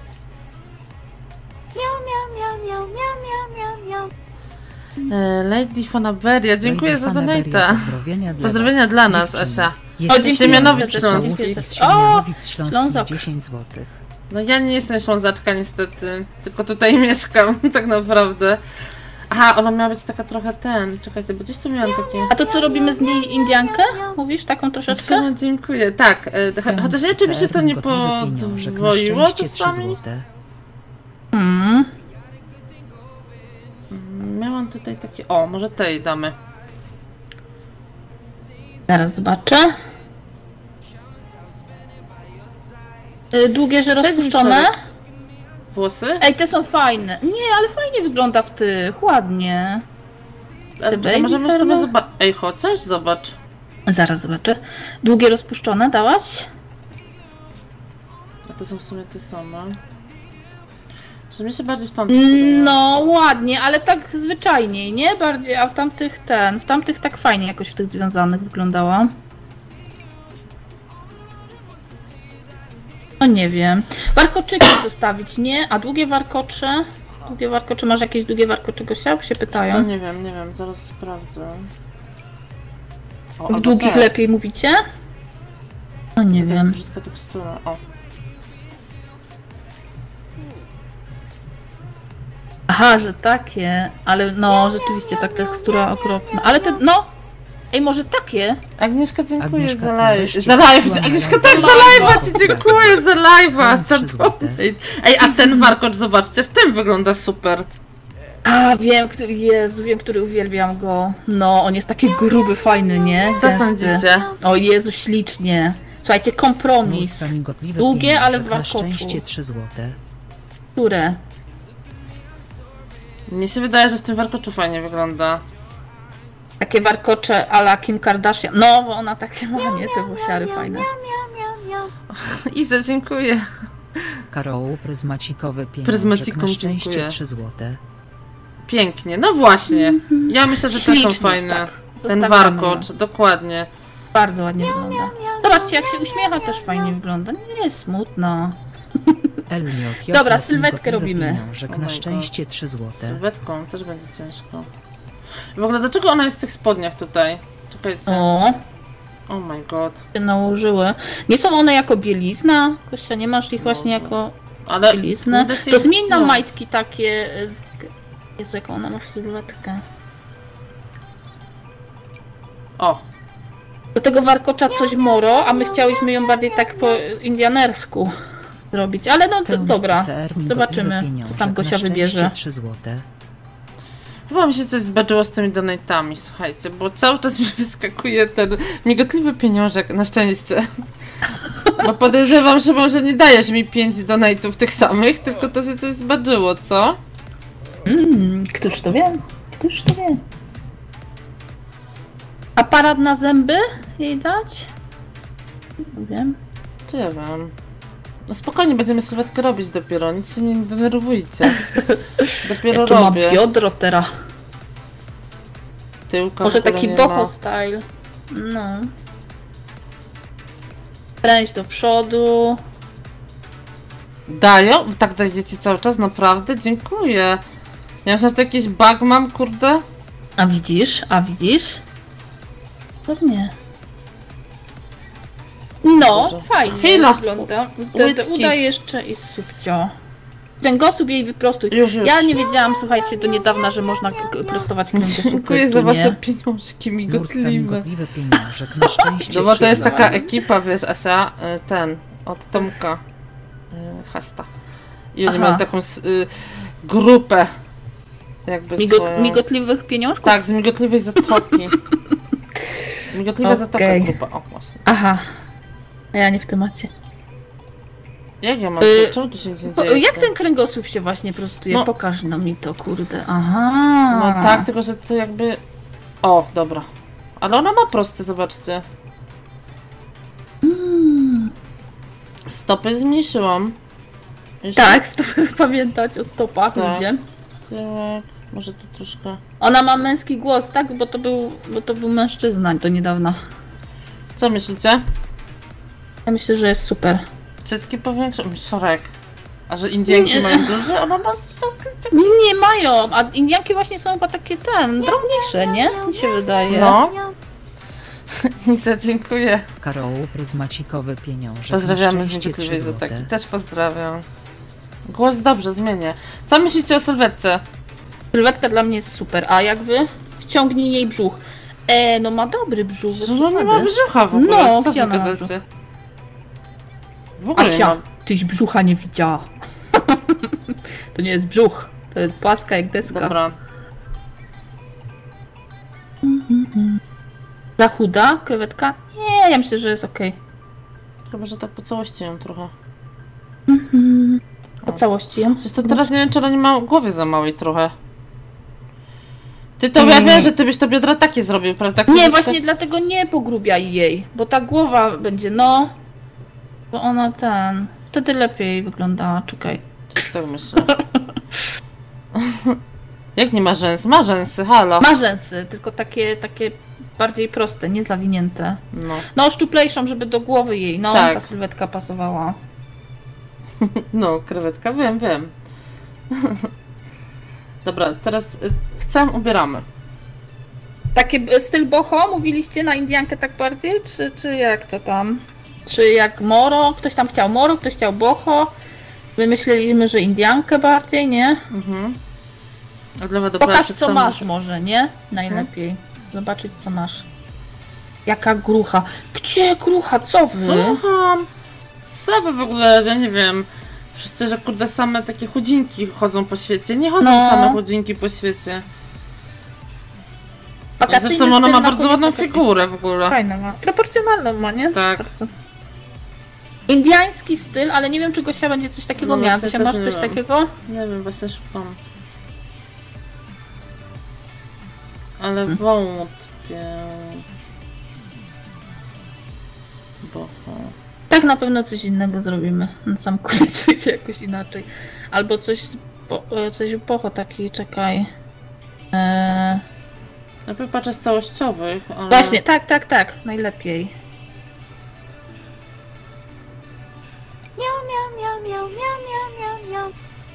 E, Lady Fanaberia, dziękuję za Fanaberia, donate'a. Pozdrowienia dla Pozdrowienia was, dla nas, dziewczyny. Asia. Jeśli dziękuję Siemianowic za te Śląski. wszystkie- z O, Siemianowic Śląskich Ślązok. dziesięć złotych. No ja nie jestem Ślązaczka niestety, tylko tutaj mieszkam tak naprawdę. Aha, ona miała być taka trochę ten, czekajcie, bo gdzieś tu miałam takie... A to co robimy z niej Indiankę? Mówisz taką troszeczkę? Siema, dziękuję, tak, e, cho- chociaż nie wiem, czy mi się to nie Migotliwy pieniążek, na podwoiło szczęście trzy czasami. złote. Hmm. Miałam tutaj takie, o, może tej damy. Zaraz zobaczę. Y, Długie, że To jest rozpuszczone? Miszorek. Włosy? Ej, te są fajne. Nie, ale fajnie wygląda w tych, ładnie. Ale czekaj, baby możemy hair sobie ma? zobaczyć. Ej, chociaż zobacz. Zaraz zobaczę. Długie rozpuszczone dałaś? A to są w sumie te same. Że mi się bardziej w tamtych podobało. No, ładnie, ale tak zwyczajniej, nie? Bardziej, a w tamtych ten, w tamtych tak fajnie jakoś w tych związanych wyglądała. No nie wiem. Warkoczyki zostawić, nie? A długie warkocze? Długie warkocze, masz jakieś długie warkocze, Gosia? Bo się Co, pytają. nie wiem, nie wiem, zaraz sprawdzę. O, W albo długich tak. lepiej mówicie? No nie To jest wiem. brzydka tekstura, o. Aha, że takie, ale no rzeczywiście ta tekstura okropna. Ale te, no! Ej, może takie? Agnieszka, dziękuję Agnieszka, za live. nareszcie Za live, wróciła Agnieszka, na tak, za live'a. live'a ci dziękuję, za live'a, za Trzy złote. donate. Ej, a ten warkocz, zobaczcie, w tym wygląda super. A, wiem, który jest, wiem, który uwielbiam go. No, on jest taki gruby, fajny, nie? Co Gęsty. sądzicie? O Jezu, ślicznie. Słuchajcie, kompromis. Nurska migotliwy Długie, ale w pieniążek, na warkoczu. szczęście trzy złote. Które? Mnie się wydaje, że w tym warkoczu fajnie wygląda. Takie warkocze a la Kim Kardashian. No, bo ona takie ma, nie? Te włosiary fajne. Iza, dziękuję. Karol pryzmacikowy pieniążek, Pryzmacikom na szczęście dziękuję. trzy złote. Pięknie, no właśnie. Ja myślę, że te są Ślicznie, fajne. tak. Ten Zostawiamy warkocz, go. dokładnie. Bardzo ładnie wygląda. Zobaczcie, jak się uśmiecha, też fajnie wygląda. Nie jest smutno. Elliot, Dobra, sylwetkę robimy. Pieniążek, Oh na my szczęście trzy Z złote. sylwetką też będzie ciężko. W ogóle dlaczego ona jest w tych spodniach tutaj? Czekajcie. O, Oh my god. się nałożyły. Nie są one jako bielizna? Kościa, nie masz ich właśnie Może. jako Ale bieliznę? będę się To zmień na zdjąć. majtki takie... e, z- Jezu, jaką ona ma sylwetkę. O, Do tego warkocza coś moro, a my chciałyśmy ją bardziej tak po indianersku zrobić. Ale no to, Pełny dobra, P C R mi zobaczymy, gotowy co pieniążek, tam na Gosia szczęście wybierze. trzy złote. chyba mi się coś zbaczyło z tymi donatami, słuchajcie, bo cały czas mi wyskakuje ten migotliwy pieniążek, na szczęście. Bo podejrzewam, że może nie dajesz mi pięć donatów tych samych, tylko to się coś zbaczyło, co? Mm, któż to wie? Któż to wie? Aparat na zęby jej dać? Nie wiem. Czy ja wiem. No spokojnie, będziemy sylwetkę robić dopiero, nic się nie denerwujcie. Dopiero Ja tu mam robię. biodro teraz. Tyłka Może w ogóle taki nie boho ma. style. No. Pręć do przodu. Dają? Tak dajecie cały czas? Naprawdę? Dziękuję. Ja myślę, że to jakiś bug mam, kurde. A widzisz? A widzisz? Pewnie. No, Boże. fajnie Chwila. wygląda. Te, te Łydki. uda jeszcze i subcio. Kręgosłup jej wyprostuj. Już, już. Ja nie wiedziałam, słuchajcie, do niedawna, że można k- k- prostować kręgosłup. Dziękuję za wasze pieniążki Górska migotliwe. migotliwy pieniążek, na szczęście No bo to trzy jest złote. taka ekipa, wiesz, Asia, y, ten, od Tomka y, Hasta. I oni Aha. mają taką s- y, grupę, jakby Migot, swoją. migotliwych pieniążków? Tak, z migotliwej zatoki. Migotliwa Okej. zatoka grupa, o właśnie. Aha. A ja nie w temacie. Jak ja mam Y, to? Czemu tu się nic nie Po, dzieje? z jak tym? ten kręgosłup się właśnie prostuje? No. Pokaż nam mi to, kurde. Aha. No tak, tylko że to jakby... O, dobra. Ale ona ma prosty, zobaczcie. Mm. Stopy zmniejszyłam. Jeszcze Tak, stop, pamiętać o stopach Tak. ludzie. tyłek, może tu troszkę... Ona ma męski głos, tak? Bo to był, bo to był mężczyzna do niedawna. Co myślicie? Ja myślę, że jest super. Cycki powiększam, szarek. A że Indianki Nie. mają duże, ona ma całkiem tak... Nie, nie mają, a Indianki właśnie są chyba takie ten, drobniejsze, nie? Mi się wydaje. No. Nic, dziękuję. Karol Pryzmacikowy pieniążek, Pozdrawiamy na z szczęście migotliwej trzy złote. zatoki. Też pozdrawiam. Głos dobrze, zmienię. Co myślicie o sylwetce? Sylwetka dla mnie jest super, a jak wy? Wciągnij jej brzuch. E, no ma dobry brzuch, bez Że ona nie ma przesady. brzucha w ogóle, No, co gdzie wy ona ma gadacie? W ogóle nie Asia, ma. tyś brzucha nie widziała. To nie jest brzuch, to jest płaska jak deska. Dobra. Za chuda krewetka? Nie, ja myślę, że jest okej. Chyba, że tak po całości ją trochę. Po całości ją. Przecież to teraz nie wiem, czy ona nie ma głowy za małej trochę. Ty to, ja wiem, że ty byś to biodra takie zrobił, prawda? Nie, Takie- właśnie dlatego nie pogrubiaj jej, bo ta głowa będzie, no... Bo ona ten... Wtedy lepiej wyglądała, czekaj. Tak myślę. Jak nie ma rzęs? Ma rzęsy, halo. Ma rzęsy, tylko takie, takie bardziej proste, nie zawinięte. No. No, szczuplejszą, żeby do głowy jej, no, Tak. ta sylwetka pasowała. No, krewetka, wiem, wiem. Dobra, teraz y, w całym ubieramy. Taki e, styl boho, mówiliście na Indiankę tak bardziej, czy, czy jak to tam? Czy jak moro? Ktoś tam chciał moro, ktoś chciał boho. My myśleliśmy, że Indiankę bardziej, nie? Mhm. A dla mnie dobra, Pokaż przez co całą- masz może, nie? Najlepiej. Zobaczyć co masz. Jaka grucha. Gdzie grucha? Co wy? Słucham. Co wy w ogóle, ja nie wiem. Wszyscy, że kurde same takie chudzinki chodzą po świecie. Nie chodzą No. same chudzinki po świecie. Wakacyjny Zresztą ona styl ma na bardzo koniec ładną wakacji. figurę w ogóle. Fajna ma. Proporcjonalną ma, nie? Tak. Bardzo. Indiański styl, ale nie wiem, czy Gosia będzie coś takiego No miała. właśnie Gosia, też masz nie coś wiem. takiego? Nie wiem, właśnie szukam. Ale wątpię. Bo... Tak, na pewno coś innego zrobimy. Na sam koniec wyjdzie jakoś inaczej. Albo coś, z po, e, coś boho taki, czekaj. Eee, Najpierw patrzę z całościowych, ale... Właśnie, tak, tak, tak. Najlepiej. Miau, miau, miau, miau, miau, miau.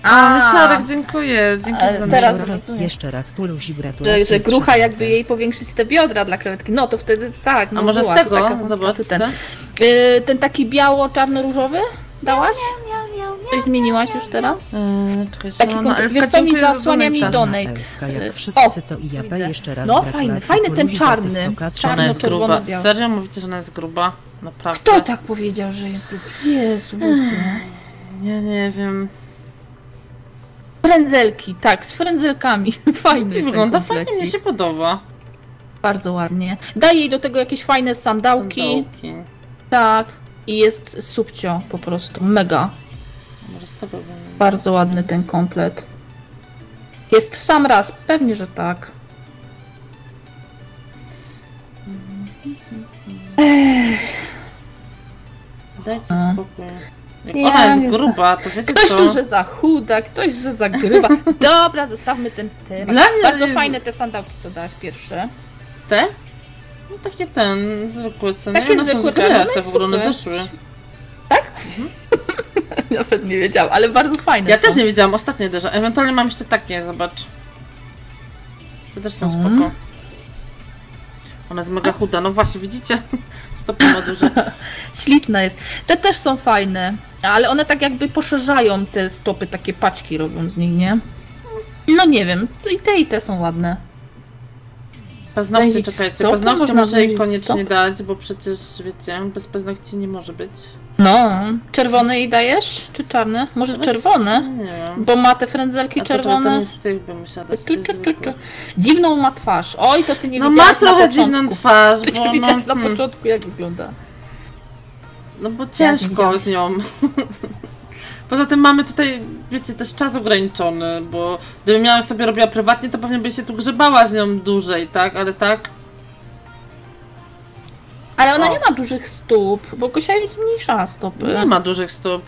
A, Myszarek, dziękuję. Dziękuję za teraz teraz... rozumiem. Jeszcze raz Tuluś gratulacje. Że, że grucha Krzysztofa. jakby jej powiększyć te biodra dla krewetki. No to wtedy tak. No A może z była to tego? taka wąska Zobaczcie. Ten, yy, ten taki biało-czarno-różowy dałaś? Coś zmieniłaś już teraz? Yy, czekaj, Taki Szalona kon- Elfka, wiesz co, mi dziękuję za zasłania mi donata. donate. Elfka, jak Y, wszyscy o, to i ja widzę. jeszcze raz No, gratulacje fajny, fajny ten Tuluś za czarny. testokat. Czarny. Ona jest czerwono, gruba. biały. Serio? Mówicie, że ona jest gruba? Naprawdę? Kto tak powiedział, że jest gruby? Jezu, Lucy. Nie, nie wiem. Frędzelki, tak, z frędzelkami. Fajny I ten wygląda komplecik. fajnie, mi się podoba. Bardzo ładnie. Daj jej do tego jakieś fajne sandałki. Sandałki. Tak. I jest subcio po prostu. Mega. Może z tego bym... Bardzo ładny ten komplet. Jest w sam raz. Pewnie, że tak. Dajcie A. spokój. Jak Ja ona jest nie gruba, to wiecie Ktoś co? tu, że za chuda, ktoś, że za gruba. Dobra, zostawmy ten temat. Dla mnie Bardzo jest- fajne te sandałki, co dałaś pierwsze. Te? No takie ten, zwykły, co Takie nie? One są zwykłe, z to one Gresa, w ogóle one super. doszły. Nawet nie wiedziałam, ale bardzo fajne Ja są. też nie wiedziałam, ostatnie uderza. Ewentualnie mam jeszcze takie, zobacz. To też są Mm. spoko. Ona jest mega chuda, no właśnie, widzicie? Stopy ma duże. Śliczna jest. Te też są fajne, ale one tak jakby poszerzają te stopy, takie paćki robią z nich, nie? No nie wiem, i te i te są ładne. Paznokcie, Zmienić czekajcie, stopy? paznokcie Można muszę jej zmienić koniecznie stopy? dać, bo przecież, wiecie, bez paznokci nie może być. No, czerwony jej dajesz? Czy czarny? Może Właśnie czerwone? Nie wiem. Bo ma te frędzelki A to, to, to czerwone. nie z tych bym musiała dać, z Tu, tych tu, tu, tu. zwykłych. Dziwną ma twarz. Oj, to ty nie No ma widziałaś na trochę początku. dziwną twarz, Ty bo nie no, widziałaś na hmm, początku, jak wygląda. no bo nie ciężko widziałam. z nią. Poza tym mamy tutaj, wiecie, też czas ograniczony, bo gdybym miała sobie robiła prywatnie, to pewnie by się tu grzebała z nią dłużej, tak? Ale tak? Ale ona O. nie ma dużych stóp, bo Gosia jest mniejsza stopy. Nie ma dużych stóp.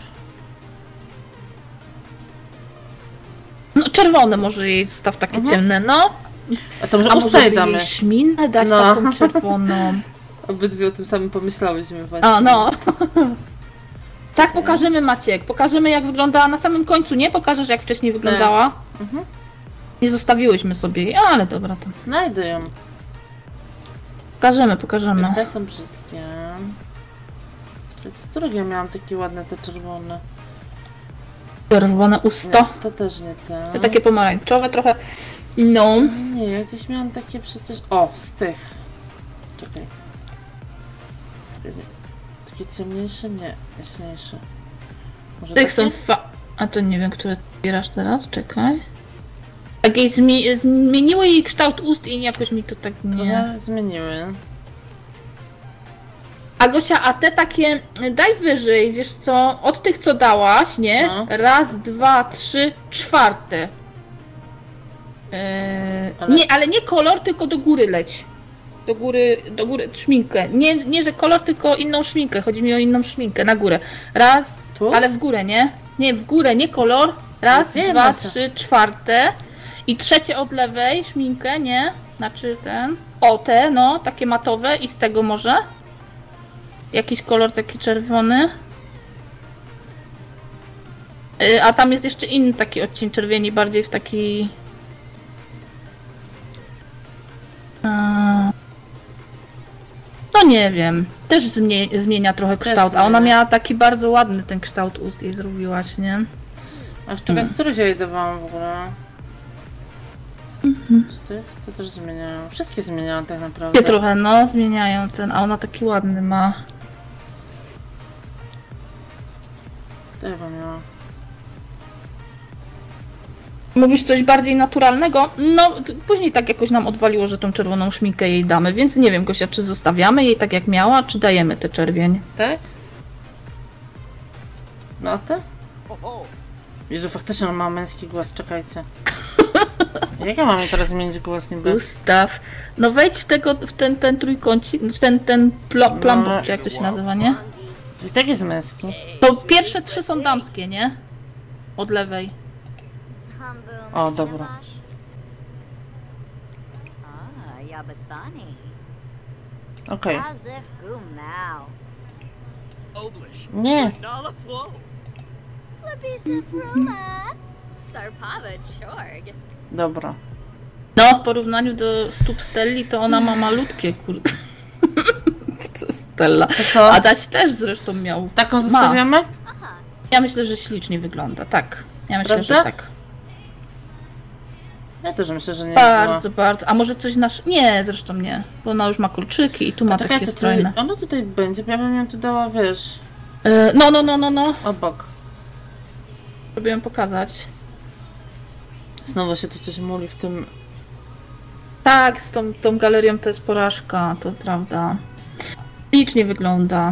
No czerwone może jej zostaw takie Mhm. ciemne, no. A to może A usta może jej by damy. jej szminę dać No. taką czerwoną. Obydwie o tym samym pomyślałyśmy właśnie. A, no. Tak, pokażemy Maciek. Pokażemy jak wyglądała na samym końcu. Nie pokażesz jak wcześniej wyglądała. Mhm. Nie zostawiłyśmy sobie jej, ale dobra to. Znajdę ją. Pokażemy, pokażemy. Te są brzydkie. Z którego ja miałam takie ładne te czerwone? Czerwone usto. Nie, to też nie te. Te takie pomarańczowe trochę. No. Nie, ja gdzieś miałam takie przecież... O, z tych. Czekaj. Takie ciemniejsze? Nie, jaśniejsze. Może Tych takie? są fa... A to nie wiem, które bierasz teraz, czekaj. Tak jej zmi... zmieniło jej kształt ust i jakoś mi to tak nie... Trochę zmieniły. A Gosia, a te takie, daj wyżej, wiesz co, od tych co dałaś, nie? No. Raz, dwa, trzy, czwarte. Eee, Ale- Nie, ale nie kolor, tylko do góry leć. Do góry, do góry szminkę. Nie, nie, że kolor, tylko inną szminkę. Chodzi mi o inną szminkę, na górę. Raz, Tu? ale w górę, nie? Nie, w górę, nie kolor. Raz, Ja wiem, dwa, Asia. trzy, czwarte. I trzecie od lewej, szminkę, nie? Znaczy ten. O, te, no, takie matowe i z tego może. Jakiś kolor taki czerwony. Y, A tam jest jeszcze inny taki odcień czerwieni, bardziej w taki... Eee, No nie wiem. Też zmie- zmienia trochę kształt, a ona zmienia. miała taki bardzo ładny ten kształt ust jej zrobiłaś, nie? A czekaj, z których ja jej dawałam w ogóle? Z tych? To też zmieniają. Wszystkie zmieniają tak naprawdę. Takie trochę, no, zmieniają ten, a ona taki ładny ma. To chyba miała. Mówisz coś bardziej naturalnego? No, t- później tak jakoś nam odwaliło, że tą czerwoną szminkę jej damy, więc nie wiem, Gosia, czy zostawiamy jej tak jak miała, czy dajemy tę czerwień. Tak? No a ty? Jezu, faktycznie on ma męski głos, czekajcie. Jak ja mam jej teraz zmienić głos niby? Ustaw. No wejdź w tego, w ten, ten trójkącik, w ten, ten pl- plambok, ale- czy jak to się nazywa, nie? I tak jest męski. To pierwsze trzy są damskie, nie? Od lewej. O, dobra. Ah, Yabasani. Okej. Azif Gumau. Nie. Flippy Safrula. Sarpava Chorg. Dobra. No, w porównaniu do stóp Stelli, to ona ma malutkie, kurde. Co Stella. To co? Adaś też zresztą miał. Taką Ma. zostawiamy? Ja myślę, że ślicznie wygląda, tak. Ja myślę, Prawda? że tak. Ja też myślę, że nie Bardzo, jest bardzo. A może coś nasz. Nie, zresztą nie. Bo ona już ma kolczyki i tu ma takie Czekajcie, czy strojne. ona tutaj będzie? Bo ja bym ją tu dała, wiesz, E, No, no, no, no, no. obok. Żeby ją pokazać. Znowu się tu coś muli w tym... Tak, z tą, tą galerią to jest porażka, to prawda. Licznie wygląda.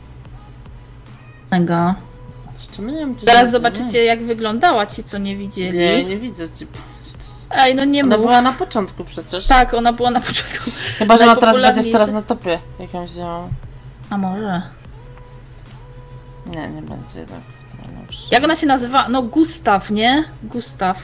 Mega. Jeszcze my nie wiem, czy Zaraz się zobaczycie, jak wyglądała, ci co nie widzieli. Nie, nie widzę ci. Ej, no nie Ona mów. była na początku przecież. Tak, ona była na początku. Chyba, że ona teraz będzie najpopularniejsza. teraz na topie. Jak ją wzięłam. A może? Nie, nie będzie tak. No, dobrze. Jak ona się nazywa? No Gustaw, nie? Gustaw.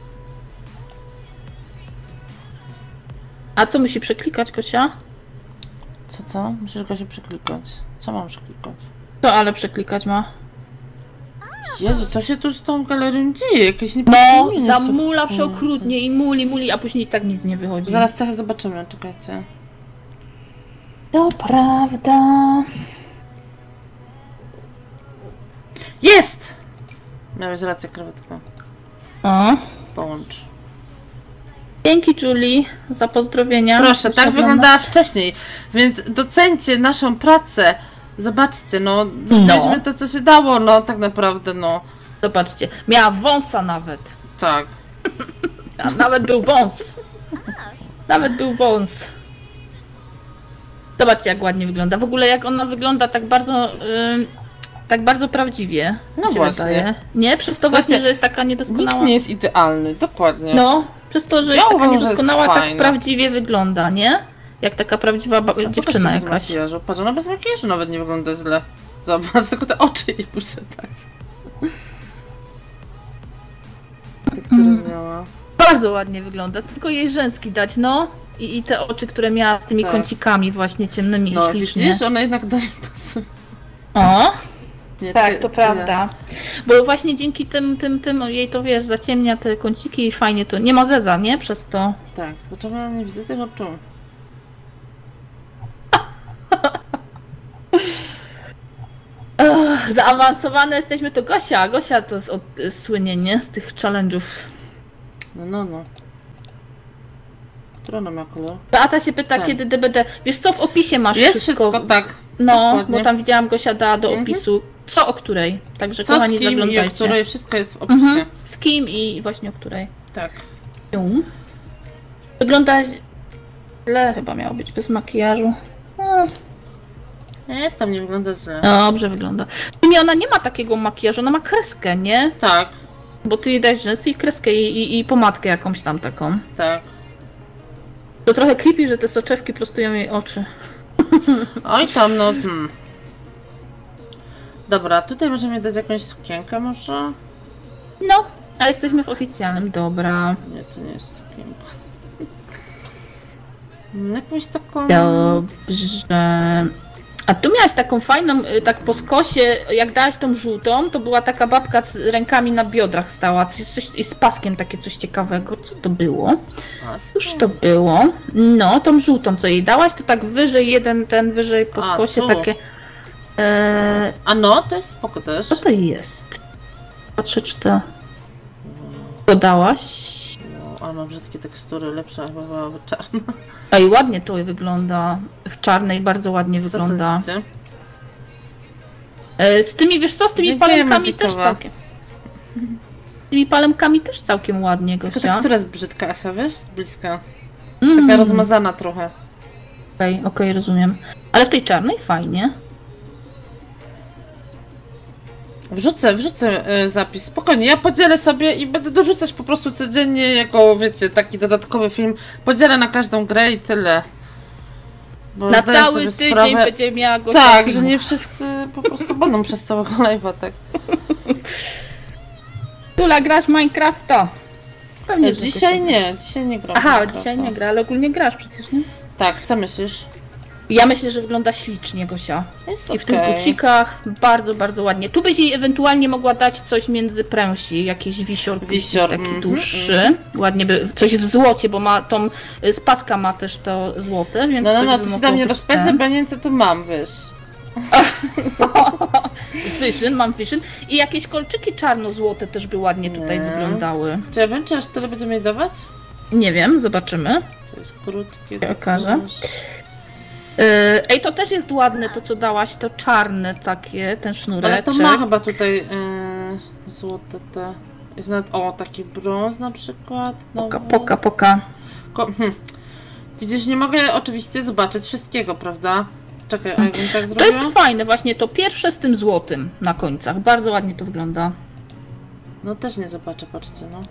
A co musi przeklikać, Kosia? Co, co? Musisz go się przeklikać. Co mam przeklikać? To ale przeklikać ma. Jezu, co się tu z tą galerią dzieje? Jakieś No, nieporozumienie są. zamula przeokrutnie i muli, muli, a później i tak nic nie wychodzi. Zaraz cechę zobaczymy, czekajcie. To prawda. Jest! Miałeś rację, krewetka. O. Połącz. Dzięki, Julie, za pozdrowienia. Proszę, tak Pozdrowiona. wyglądała wcześniej, więc docencie naszą pracę. Zobaczcie, no, zrobiliśmy No. to, co się dało, no, tak naprawdę, no. Zobaczcie, miała wąsa nawet. Tak. A nawet był wąs. Nawet był wąs. Zobaczcie, jak ładnie wygląda. W ogóle jak ona wygląda tak bardzo... ym, tak bardzo prawdziwie. No mi się właśnie. wydaje. Nie? Przez to Słuchajcie, właśnie, że jest taka Nikt niedoskonała. nie jest idealny, dokładnie. No, przez to, że Ja jest taka uważam, że jest niedoskonała, tak fajna. prawdziwie wygląda, nie? Jak taka prawdziwa ba- Pokaż dziewczyna sobie bez jakaś. makijażu. Patrz, ona bez makijażu nawet nie wygląda źle. Zobacz, tylko te oczy jej muszę dać. Te, które miała. Bardzo ładnie wygląda, tylko jej rzęski dać, no. I, i te oczy, które miała z tymi Tak. kącikami właśnie ciemnymi No, i ślicznie. widzisz, ona jednak do niej pasuje. O, Nie, tak, ty- to ty- prawda. Bo właśnie dzięki tym, tym, tym jej to wiesz, zaciemnia te kąciki i fajnie to. Nie ma zeza, nie? Przez to. Tak, tylko czemu ja nie widzę tych oczu? Ech, zaawansowane jesteśmy to Gosia. Gosia to z, od, słynie, nie? Z tych challenge'ów. No, no, no. Który ona ma kolor? Beata się pyta, Tak. kiedy D B D. Wiesz co, w opisie masz Jest wszystko. wszystko, tak. No, dokładnie. bo tam widziałam, Gosia dała do Mhm. opisu. Co o której. Także Co z kochani, kim i o zaglądajcie. której, wszystko jest w opisie. Mhm. Z kim i właśnie o której. Tak. Wygląda źle, chyba miało być bez makijażu. No, Nie, tam nie wygląda źle. dobrze wygląda. W sumie ona nie ma takiego makijażu, ona ma kreskę, nie? Tak, Bo ty jej dajesz rzęsy i kreskę i, i, i pomadkę jakąś tam taką. tak. To trochę creepy, że te soczewki prostują jej oczy. Oj tam, no. Hmm. Dobra, tutaj możemy dać jakąś sukienkę może? No, a jesteśmy w oficjalnym, dobra. Nie, to nie jest sukienka. Mm, Jakąś taką... Dobrze. A tu miałaś taką fajną, y, tak po skosie, jak dałaś tą żółtą, to była taka babka z rękami na biodrach stała, coś, coś, i z paskiem takie coś ciekawego. Co to było? A, Cóż to było? No, tą żółtą, co jej dałaś, to tak wyżej, jeden ten wyżej po A, skosie, tu. takie... E, A no, to jest spoko też. co to jest? Patrzę, czy to... Dodałaś? No, ale ma brzydkie tekstury, lepsza chyba byłaby czarna. Ej, ładnie to wygląda. W czarnej bardzo ładnie Co wygląda. sądzicie? E, z tymi, wiesz co, z tymi Dziękuję, palemkami Madzikowa. też całkiem. Z tymi palemkami też całkiem ładnie, Tylko Gosia. tekstura jest brzydka, Asia, wiesz? Z bliska. Mm, Taka rozmazana trochę. Okej, okej, rozumiem. Ale w tej czarnej fajnie. Wrzucę, wrzucę y, zapis. Spokojnie, ja podzielę sobie i będę dorzucać po prostu codziennie jako, wiecie, taki dodatkowy film. Podzielę na każdą grę i tyle. Bo Na zdaję cały sobie tydzień sprawę- będzie miała Gosia Tak, filmu. że nie wszyscy po prostu będą przez całego live'a, tak. Tula, grasz w Minecrafta? Pewnie, że E, Dzisiaj Gosia. nie, dzisiaj nie gram. w Aha, Minecrafta. dzisiaj nie gra, ale ogólnie grasz przecież, nie? Tak, co myślisz? Ja myślę, że wygląda ślicznie, Gosia. Jest I w tych okej. bucikach bardzo, bardzo ładnie. Tu byś jej ewentualnie mogła dać coś między pręsi, jakiś wisior, Wisior, taki mhm, dłuższy. Ładnie by, coś w złocie, bo ma tą, z paska ma też to złote, więc No, no, coś no, by to się mogło tam nie być rozpędzę, ten. bo ja nie wiem, co tu mam, wiesz. Wyszyn, mam wyszyn. I jakieś kolczyki czarno-złote też by ładnie tutaj Nie. wyglądały. Czy ja wiem, czy aż tyle będziemy jej dawać? Nie wiem, zobaczymy. To jest krótkie. Ja okażę. Yy, Ej, to też jest ładne, to co dałaś, to czarne takie, ten Ale sznureczek. to ma chyba tutaj yy, złote te... Jest nawet, o, taki brąz na przykład. Poka, nowy. poka, poka. Ko hm. Widzisz, nie mogę oczywiście zobaczyć wszystkiego, prawda? Czekaj, a jakbym tak To zrobiła? jest fajne, właśnie to pierwsze z tym złotym na końcach. Bardzo ładnie to wygląda. No też nie zobaczę, patrzcie, no.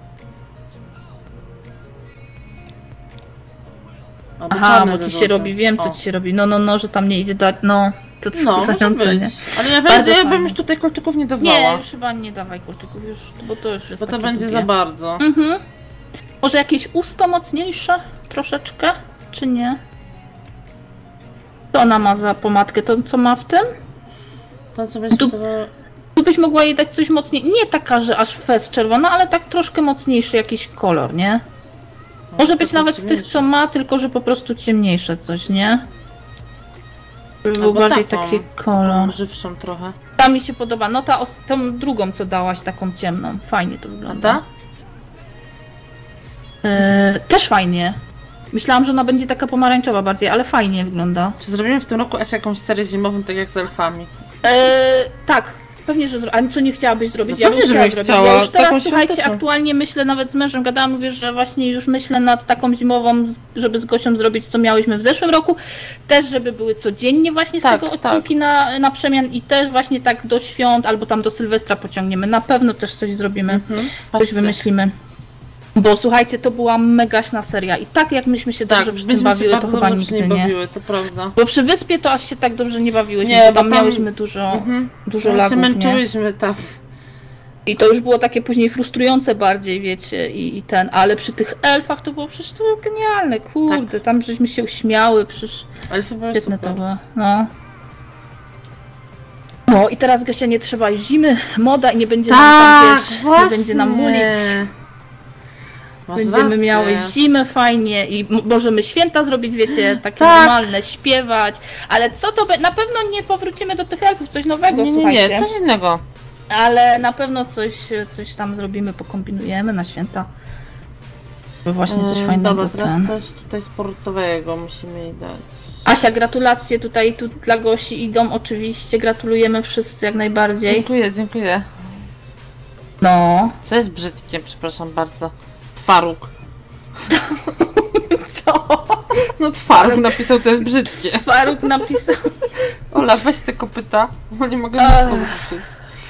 Albo Aha, czarne bo ze ci się złotem. robi, wiem co O. ci się robi. No, no, no, że tam nie idzie dać, no. To No, może wkurzające, być. nie? Ale ja, Bardzo wiem, ja bym fajnie. już tutaj kolczyków nie dawała. Nie, już chyba nie dawaj kolczyków, już, bo to już jest bo to takie będzie długie. za bardzo. Mhm. Może jakieś usta mocniejsze? Troszeczkę? Czy nie? To ona ma za pomadkę, to co ma w tym? To co będzie Tu- to... Tu byś mogła jej dać coś mocniej. Nie taka, że aż fez czerwona, ale tak troszkę mocniejszy jakiś kolor, nie? Może być nawet z tych, co ma, tylko że po prostu ciemniejsze coś, nie? Żeby był Albo bardziej taką. taki kolor. żywszą trochę. Ta mi się podoba. No ta, os- tą drugą, co dałaś, taką ciemną. Fajnie to A wygląda. ta? Yy, też fajnie. Myślałam, że ona będzie taka pomarańczowa bardziej, ale fajnie wygląda. Czy zrobimy w tym roku Asia jakąś serię zimową, tak jak z elfami? Yy, tak. Pewnie, że zrobię. A co nie chciałabyś zrobić? No Ja bym pewnie, chciała żebyś zrobić. chciała. Ja już teraz, Taką słuchajcie, świąteczną. aktualnie myślę, nawet z mężem gadałam, mówię, że właśnie już myślę nad taką zimową, z- żeby z Gosią zrobić, co miałyśmy w zeszłym roku. Też, żeby były codziennie właśnie z Tak, tego tak. odcinki na, na przemian i też właśnie tak do świąt, albo tam do Sylwestra pociągniemy. Na pewno też coś zrobimy. Mhm. Coś Patrzcie. wymyślimy. Bo słuchajcie, to była megaśna seria i tak jak myśmy się dobrze Tak, przy tym byśmy się bawiły, to bardzo chyba dobrze przy nigdy niej nie. bawiły, to prawda. Bo przy wyspie to aż się tak dobrze nie bawiłyśmy, Nie, bo bo tam tam- miałyśmy dużo, Mhm. dużo Ale lagów, się nie? męczyłyśmy, tak. I to już było takie później frustrujące bardziej, wiecie, i, i ten, ale przy tych elfach to było przecież to było genialne, kurde, tam żeśmy się uśmiały, przecież Elfy były świetne super. to było, no. No i teraz Gosia, nie trzeba już zimy, moda i nie będzie nam Tak, tam, wiesz, właśnie. nie będzie nam mulić. Masz Będziemy rację. miały zimę fajnie i m- możemy święta zrobić, wiecie, takie Tak. normalne, śpiewać, ale co to be... na pewno nie powrócimy do tych elfów, coś nowego, Nie, nie, słuchajcie. nie, coś innego. Ale na pewno coś, coś tam zrobimy, pokombinujemy na święta. By właśnie coś Yy, fajnego Dobra, teraz ten. coś tutaj sportowego musimy jej dać. Asia, gratulacje tutaj tu dla Gosi idą oczywiście, gratulujemy wszyscy jak najbardziej. Dziękuję, dziękuję. No. Co jest brzydkie, przepraszam bardzo. Twaróg. Co? No twaróg napisał, to jest brzydkie. Faruk napisał. Ola, weź te kopyta, bo nie mogę Ach. nic poruszyć.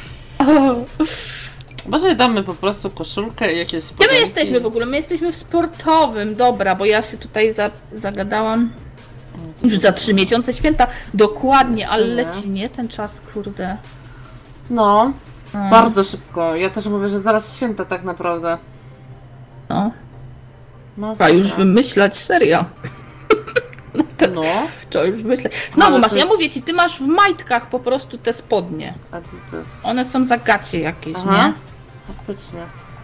Może damy po prostu koszulkę i jakieś Gdzie spodenki. my jesteśmy w ogóle? My jesteśmy w sportowym, dobra, bo ja się tutaj za, zagadałam. Już za trzy miesiące święta, dokładnie, ale Nie. leci, nie? Ten czas, kurde. No, No. bardzo szybko. Ja też mówię, że zaraz święta tak naprawdę. No. Masakra. Trzeba już wymyślać, serio. No, Trzeba już wymyślać. Znowu Ale masz, to ja jest- mówię ci, ty masz w majtkach po prostu te spodnie. a co to jest? One są za gacie jakieś, Aha, nie? faktycznie.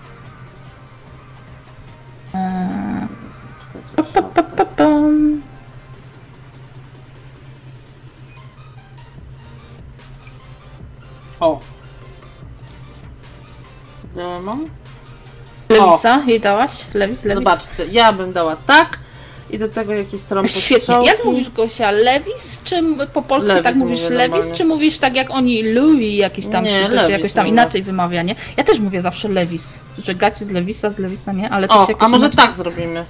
Eee, Czekaj, coś pa, pa, pam. O. Białe mam? Lewisa jej dałaś? Lewis, lewis. Zobaczcie, ja bym dała tak i do tego jakieś trąby Świetnie. Jak mówisz, Gosia, Lewis, czy m- po polsku Lewis tak mówisz mówię Lewis, normalnie. czy mówisz tak jak oni Louis jakiś tam, Nie, czy to się Lewis jakoś tam mówię. inaczej wymawia, nie? Ja też mówię zawsze Lewis, że gacie z Lewisa, z Lewisa, nie? Ale to O, się jakoś a może inaczej... tak zrobimy?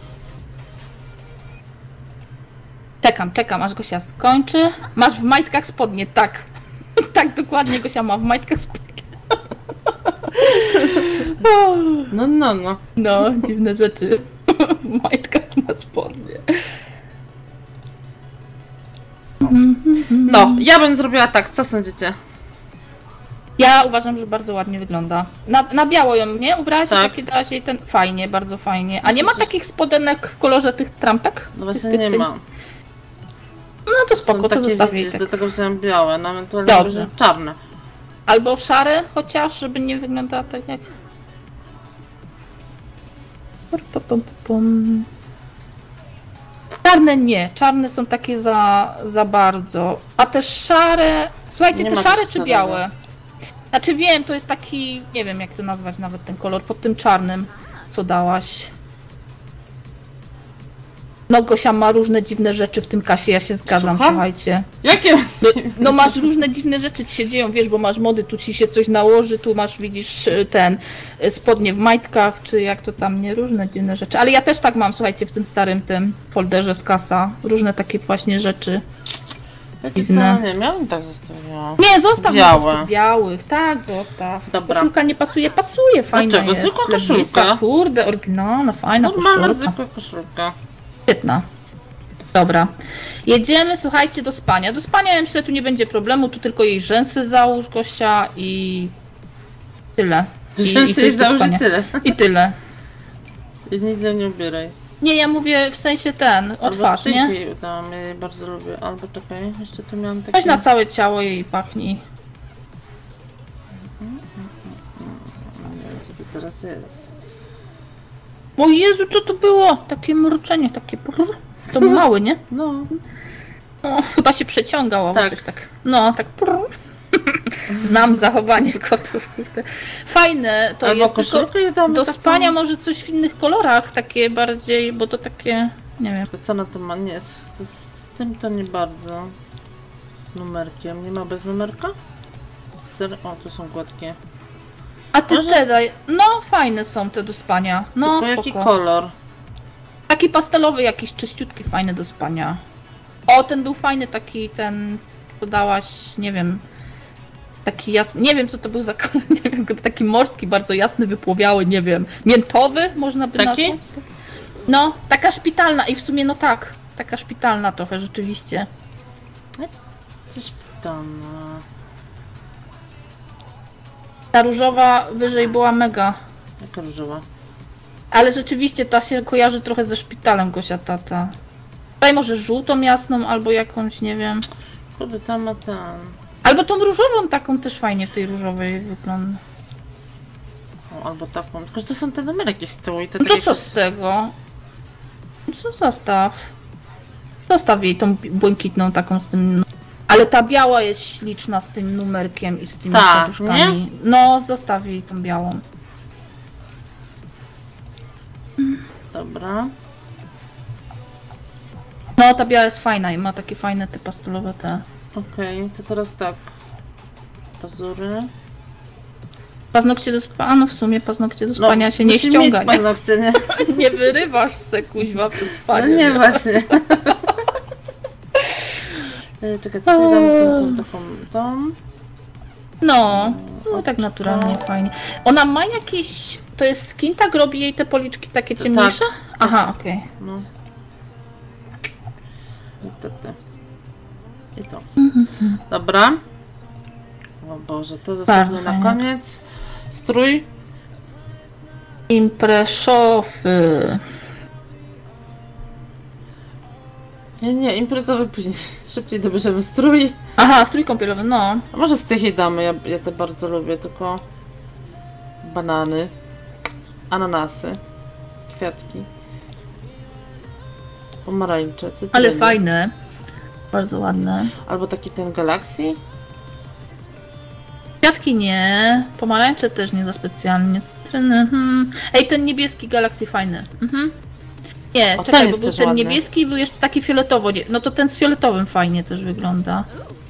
Czekam, czekam, aż Gosia skończy. Masz w majtkach spodnie, tak. Tak, dokładnie Gosia ma w majtkach spodnie. No, no, no. No, dziwne rzeczy. W majtkach ma spodnie. No, ja bym zrobiła tak, co sądzicie? Ja uważam, że bardzo ładnie wygląda. Na, na biało ją, nie? Ubrałaś się Tak. takie, dałaś jej ten... Fajnie, bardzo fajnie. A nie ma Myślę, że- takich spodenek w kolorze tych trampek? No Tych- właśnie tych- nie tych- ma. No to Są spoko, to takie, zostawię widzisz, tak. dlatego wziąłem białe, no ewentualnie Dobrze. może czarne. Albo szare chociaż, żeby nie wyglądała tak jak... Pum, pum, pum. Czarne nie, czarne są takie za, za bardzo. A te szare... Słuchajcie, Nie te ma szare coś czy szarego. białe? Znaczy wiem, to jest taki... Nie wiem jak to nazwać nawet ten kolor, pod tym czarnym, co dałaś. No Gosia ma różne dziwne rzeczy w tym kasie, ja się zgadzam, Słucham? słuchajcie. Jakie? No, no masz różne dziwne rzeczy ci się dzieją, wiesz, bo masz mody, tu ci się coś nałoży, tu masz, widzisz, ten y, spodnie w majtkach, czy jak to tam, nie, różne dziwne rzeczy. Ale ja też tak mam, słuchajcie, w tym starym tym folderze z kasa, różne takie właśnie rzeczy. Wiecie Dziwne. co, nie, miałem tak zostawiła. Nie, zostaw Białe. mi białych, tak, zostaw. Dobra. Koszulka nie pasuje, pasuje, fajna Dlaczego? jest. Zwykła Lewisa, koszulka. Kurde, oryginalna, fajna Normalna, koszulka. zwykła koszulka. Świetna. Dobra. Jedziemy, słuchajcie, do spania. Do spania, ja myślę, tu nie będzie problemu, tu tylko jej rzęsy załóż, Gosia, i tyle. I, Rzęsy coś jest do założyć spania. tyle. I tyle. I nic ze nie ubieraj. Nie, ja mówię w sensie ten, Albo otwarz, nie? styki dałam, ja je bardzo lubię. Albo czekaj, jeszcze tu miałam takie... Weź na całe ciało jej i pachnij. Nie wiem, co to teraz jest. O Jezu, co to było? Takie mruczenie, takie prr. To mały, nie? No. O, chyba się przeciągał, albo Tak. coś tak. No, tak prr. Znam zachowanie kotów, kurde. Fajne to Albo jest, tylko koszulkę je damy do taką... spania może coś w innych kolorach, takie bardziej, bo to takie, nie wiem. Co na to ma? Nie, z, z, z tym to nie bardzo. Z numerkiem. Nie ma bez numerka? Z ser... O, tu są gładkie. A ty Może- te daj, no fajne są te do spania, no Tylko spoko. jaki kolor? Taki pastelowy jakiś, czyściutki, fajny do spania. O, ten był fajny, taki ten, co dałaś, nie wiem, taki jasny, nie wiem co to był za kolor, nie wiem, taki morski, bardzo jasny, wypłowiały, nie wiem, miętowy można by Taki? nazwać. No, taka szpitalna i w sumie no tak, taka szpitalna trochę rzeczywiście. Coś tam... Ta różowa wyżej była mega, Jaka różowa? ale rzeczywiście ta się kojarzy trochę ze szpitalem, Gosia, ta, ta. Daj może żółtą jasną albo jakąś, nie wiem. Kurde, tam ma ten... Albo tą różową taką też fajnie w tej różowej wygląda. O, albo taką. Tylko, że to są te numerki z tyłu i to No takie... to co z tego? No co zostaw? Zostaw jej tą błękitną taką z tym... Ale ta biała jest śliczna z tym numerkiem i z tymi Tak, poduszkami. No, zostaw jej tą białą. Dobra. No, ta biała jest fajna i ma takie fajne te pastelowe te... Okej, to teraz tak. Pazury. Paznokcie do spania, no w sumie paznokcie do spania się nie musi ściąga, mieć nie? paznokcie, nie? Nie wyrywasz se kuźwa przed No spaniem. nie, właśnie. E, Czekaj, co tutaj dam tą, tą, taką, tą. No, no tak Oczko. naturalnie, fajnie. Ona ma jakieś... To jest skin, tak robi jej te policzki takie To ciemniejsze? tak. Aha, okej. No. I to, to. I to. Dobra. O Boże, to zostawię na fajnie. koniec. Strój. Impreszofy. Nie, nie, imprezowy później. Szybciej dobierzemy strój. Aha, strój kąpielowy, no. A może z tych jej damy, ja, ja te bardzo lubię, tylko banany, ananasy, kwiatki, pomarańcze, cytryny. Ale fajne. Bardzo ładne. Albo taki ten Galaxy. Kwiatki nie. Pomarańcze też nie za specjalnie. Cytryny. Hmm. Ej, ten niebieski Galaxy fajny. Mhm. Nie, O, ten czekaj, jest bo był też ten ładny. niebieski i był jeszcze taki fioletowo. Nie- No to ten z fioletowym fajnie też wygląda.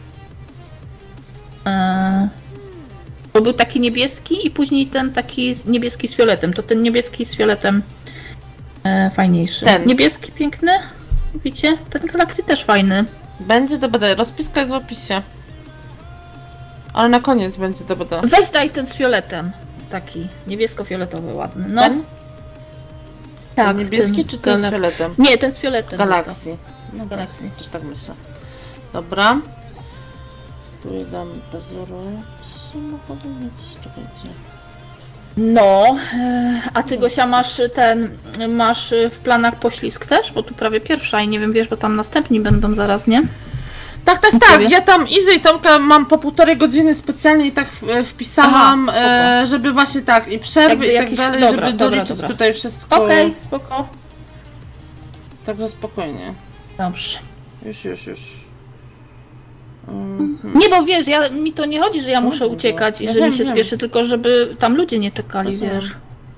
Eee, bo był taki niebieski i później ten taki z- niebieski z fioletem. To ten niebieski z fioletem e, fajniejszy. Ten. Niebieski piękny. Widzicie? Ten Galaxy też fajny. Będzie D B D, rozpiska jest w opisie. Ale na koniec będzie D B D. Weź daj ten z fioletem. Taki niebiesko-fioletowy, ładny. No. Ten? tak, Ten niebieski ten czy ten z Galax- fioletem? Nie, ten z fioletem. Galaxy. No, Galaxy. Też tak myślę. Dobra. Tu dam pazury. Co mogłoby mieć? Czekajcie. No, e, a ty Gosia masz ten, masz w planach poślizg też? Bo tu prawie pierwsza i nie wiem, wiesz, bo tam następni będą zaraz, nie? Tak, tak, tak. Ja tam Izę i Tomka mam po półtorej godziny specjalnie i tak w- wpisałam, Aha, e, żeby właśnie tak, i przerwy Jakby i tak jakiś- dalej, dobra, żeby dobra, doliczyć dobra. tutaj wszystko. Okej, okay, spoko. Także spokojnie. Dobrze. Już, już, już. Mhm. Nie, bo wiesz, ja, mi to nie chodzi, że ja Czemu muszę nie? uciekać i Ja że wiem, mi się wiem. spieszy, tylko żeby tam ludzie nie czekali, Rozumiem. wiesz.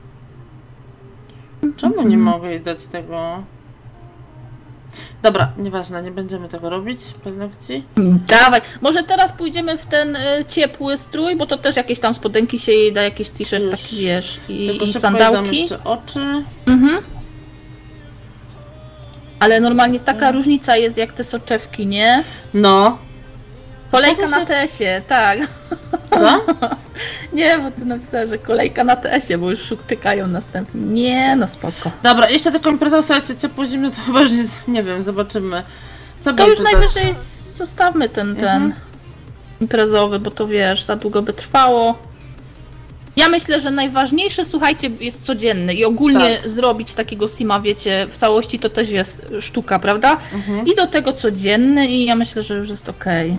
Czemu nie mogę jej dać tego? Dobra, nieważne, nie będziemy tego robić, paznokci. Dawaj, może teraz pójdziemy w ten y, ciepły strój, bo to też jakieś tam spodenki się jej da, jakieś t-shirt, Już. taki wiesz, i, Tylko i szybko jej dam sandałki. jeszcze oczy. Mhm. Ale normalnie taka różnica jest jak te soczewki, nie? No. Kolejka To się- na tesie, tak. Co? Nie, bo ty napisałeś, że kolejka na tesie, bo już czekają następni. Nie, no spoko. Dobra, jeszcze tylko impreza, słuchajcie, ciepło zimno, to chyba już nie, nie wiem, zobaczymy. Co To by już tutaj- najwyżej zostawmy ten, ten Mhm. imprezowy, bo to wiesz, za długo by trwało. Ja myślę, że najważniejsze, słuchajcie, jest codzienny i ogólnie Tak. zrobić takiego sima, wiecie, w całości to też jest sztuka, prawda? Mhm. I do tego codzienny i ja myślę, że już jest okej.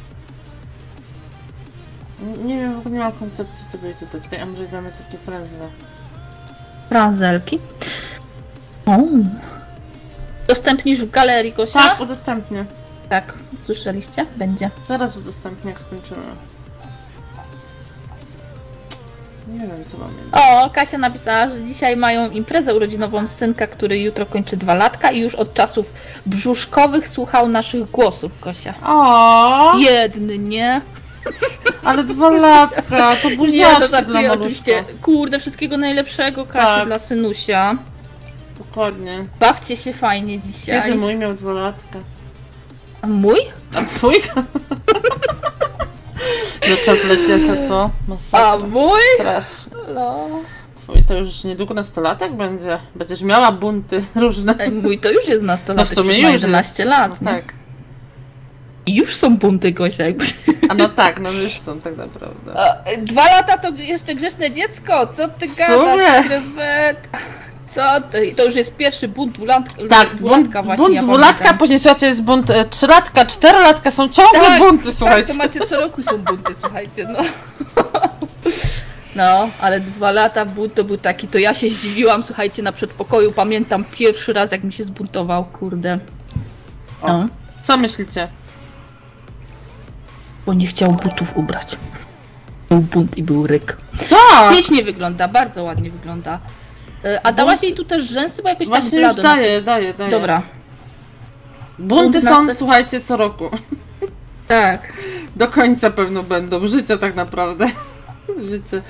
Nie wiem, w ogóle nie mam koncepcji, co by jej tutaj dać. A może damy takie frędzle. Franzelki. O. Udostępnisz w galerii, Gosia? Tak, udostępnię. Tak, słyszeliście? Będzie. Zaraz udostępnię, jak skończymy. Nie wiem, co mam mieć. O, Kasia napisała, że dzisiaj mają imprezę urodzinową synka, który jutro kończy dwa latka i już od czasów brzuszkowych słuchał naszych głosów, Gosia. O, Jedny, nie? ale dwa latka, to Nie, no buziaczki dla żartuję maluszka. oczywiście. Kurde, wszystkiego najlepszego, Kasiu, Tak. dla synusia. Dokładnie. Bawcie się fajnie Kiedy dzisiaj. mój miał dwa latka. A mój? A twój to? No czas leci, Asia, co? Masakra. A mój? Strasznie. No. Twój to już niedługo nastolatek będzie. Będziesz miała bunty różne. Ej, mój to już jest nastolatek, No w sumie już ma już jedenaście jest. lat. No nie? tak. I już są bunty, Gosia. Jakby. A no tak, no już są tak naprawdę. A, dwa lata to jeszcze grzeczne dziecko, co ty W gadasz, sumie. krewet? Co ty? To już jest pierwszy bunt dwulatka, Tak, bunt, dwulatka właśnie, bunt ja dwulatka, pamiętam. później słuchajcie, jest bunt e, trzylatka, czterolatka, są ciągle Tak, bunty, Tak, słuchajcie. to macie co roku są bunty, słuchajcie, no. No, ale dwa lata bunt to był taki, to ja się zdziwiłam, słuchajcie, na przedpokoju, pamiętam pierwszy raz, jak mi się zbuntował, kurde. No, Co myślicie? bo nie chciał butów ubrać. Był bunt i był ryk. Tak! Pięknie wygląda, bardzo ładnie wygląda. E, A dałaś jej tu też rzęsy, bo jakoś tak Właśnie już blado na- daję, daję, daję. Dobra. Bunty Bunt są, następ- słuchajcie, co roku. Tak. Do końca pewno będą, życia tak naprawdę. Wiecie.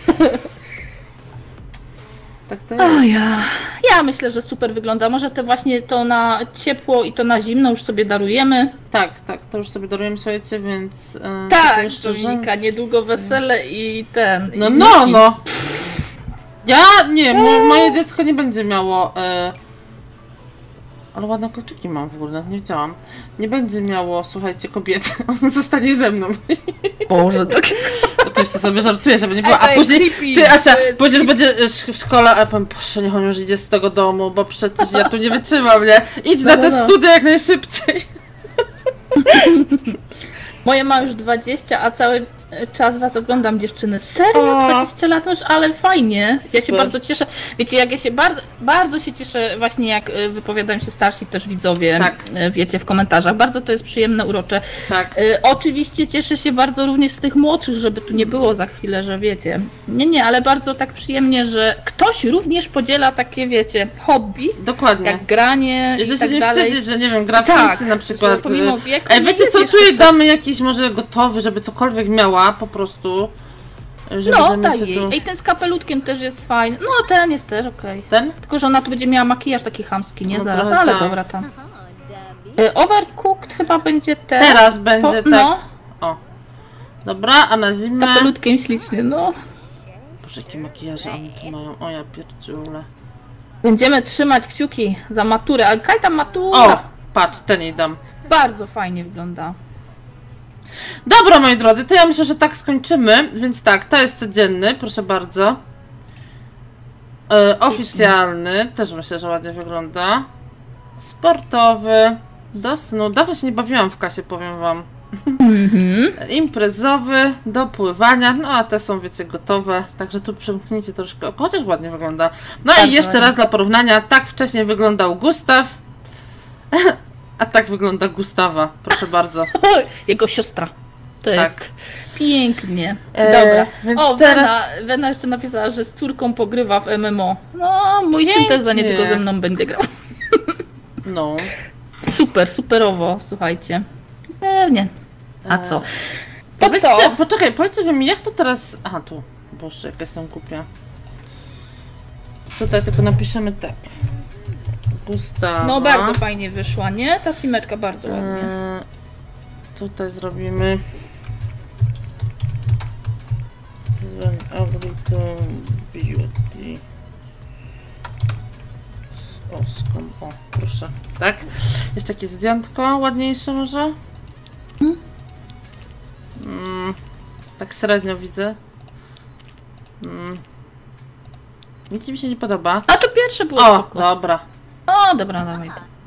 Tak to jest. O ja. Ja myślę, że super wygląda. Może te właśnie to na ciepło i to na zimno już sobie darujemy. Tak, tak, to już sobie darujemy, słuchajcie, więc... E, tylko Tak, jeszcze Dominika, rzęsy. niedługo wesele i ten. No, i no, wnuki. no. Ja, nie, mo, moje dziecko nie będzie miało... E, ale ładne kolczyki mam w ogóle, nawet nie wiedziałam. Nie będzie miało, słuchajcie, kobiety. On zostanie ze mną. Boże, tak. Oczywiście sobie żartuję, żeby nie było. Ej, A to później, jest creepy, ty Asia, to jest później będzie w szkole, a powiem, proszę, niech on już idzie z tego domu, bo przecież ja tu nie wytrzymam, nie? Idź No, na no, te no. studia jak najszybciej. Moje ma już dwadzieścia, a cały czas was oglądam, dziewczyny. Serio? O. dwadzieścia lat już, ale fajnie. Ja się Super. bardzo cieszę. Wiecie, jak ja się bardzo, bardzo się cieszę właśnie jak y, wypowiadają się starsi też widzowie, Tak. y, wiecie, w komentarzach. Bardzo to jest przyjemne, urocze. Tak. Y, oczywiście cieszę się bardzo również z tych młodszych, żeby tu nie było za chwilę, że wiecie. Nie, nie, ale bardzo tak przyjemnie, że ktoś również podziela takie, wiecie, hobby, Dokładnie. jak granie I że i się tak nie dalej. wstydzisz, że nie wiem, gra w Tak, Simsy na przykład. że pomimo wieku Ej, nie wiecie jest co, jeszcze tu jej ktoś- damy jakiś może gotowy, żeby cokolwiek miała po prostu. Żeby No, zamiast daj się jej. tu... Ej, ten z kapelutkiem też jest fajny. No, ten jest też okej. Ten? Tylko, że ona tu będzie miała makijaż taki chamski, nie No zaraz, trochę ale tak. dobra tam. Oh, Debbie. Y, Overcooked chyba będzie teraz. Teraz będzie po, tak. No, O. Dobra, a na zimę... kapelutkiem ślicznie, no. Boże, jakie makijaże oni tu mają. O, ja pierdziule. Będziemy trzymać kciuki za maturę, ale kaj tam matura? O, patrz, ten jej dam. Bardzo fajnie wygląda. Dobra, moi drodzy, to ja myślę, że tak skończymy. Więc tak, to jest codzienny, proszę bardzo. E, oficjalny, też myślę, że ładnie wygląda. Sportowy, do snu. Dawno się nie bawiłam w kasie, powiem wam. Mhm. Imprezowy, do pływania, no a te są, wiecie, gotowe, także tu przymknijcie troszkę oko, chociaż ładnie wygląda. No Tak, i jeszcze ładnie. raz dla porównania, tak wcześniej wyglądał Gustaw, a tak wygląda Gustawa, proszę bardzo. Jego siostra. To Tak. jest pięknie. E, Dobra. więc o, teraz- Wena, Wena jeszcze napisała, że z córką pogrywa w M M O. No, mój syn też za niedługo Pięknie. ze mną będzie grał. No. Super, superowo, słuchajcie. Pewnie. A co? To Powiedzcie, co? poczekaj, powiedzcie wy mi, jak to teraz... Aha, tu. Boże, jak jestem głupia. Tutaj tylko napiszemy tak. Gustawa. No bardzo fajnie wyszła, nie? Ta simeczka bardzo ładnie. E, tutaj zrobimy... Zwen Ugly Beauty. Z oską. O, proszę. Tak? Jeszcze jakieś zdjątko ładniejsze może? Mm, tak średnio widzę. Mm. Nic mi się nie podoba. A to pierwsze było O, spoko. dobra. O, dobra, dawaj.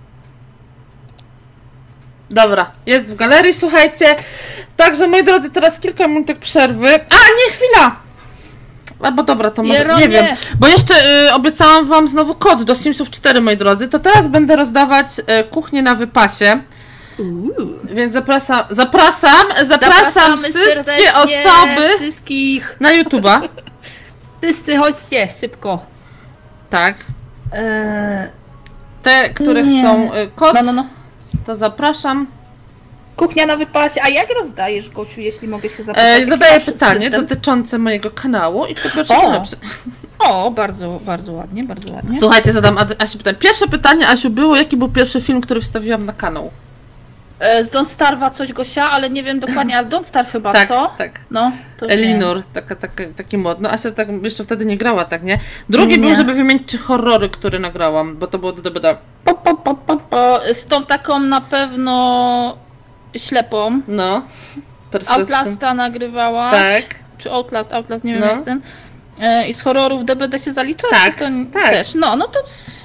Dobra, jest w galerii, słuchajcie. Także, moi drodzy, teraz kilka minutek przerwy. A, nie, chwila! Albo dobra, to może, Jeronie. nie wiem. Bo jeszcze y, obiecałam wam znowu kod do Simsów cztery, moi drodzy. To teraz będę rozdawać y, kuchnię na wypasie. Uuu. Więc zapraszam, zapraszam, zapraszam Zapraszamy wszystkie serdecznie osoby Wszystkich. na YouTube'a. Wszyscy chodźcie, szybko. Tak. Eee, Te, które Nie. chcą y, kod, no, no, no. to zapraszam. Kuchnia na wypasie. A jak rozdajesz, Gosiu, jeśli mogę się zapytać? E, jaki zadaję masz pytanie system? dotyczące mojego kanału i kto pierwszy, to O. lepszy. O, bardzo, bardzo ładnie, bardzo ładnie. Słuchajcie, zadam Ad- Asi pytanie. Pierwsze pytanie, Asiu, było, jaki był pierwszy film, który wstawiłam na kanał? E, z Don't Starve'a coś, Gosia, ale nie wiem dokładnie, ale Don't Starve chyba, Tak, co? tak. No, to Elinor, taka, taka, taki mod. No Asia tak jeszcze wtedy nie grała, tak, nie? Drugi Nie. był, żeby wymienić trzy horrory, które nagrałam, bo to było do D B D. Po, po, po, po, po. Z tą taką na pewno ślepą. No. Perception. Outlasta nagrywałaś. Tak. Czy Outlast, Outlast, nie wiem No. jak ten. E, I z horrorów D B D się zalicza? Tak, Czy to n- tak. też. No, no to...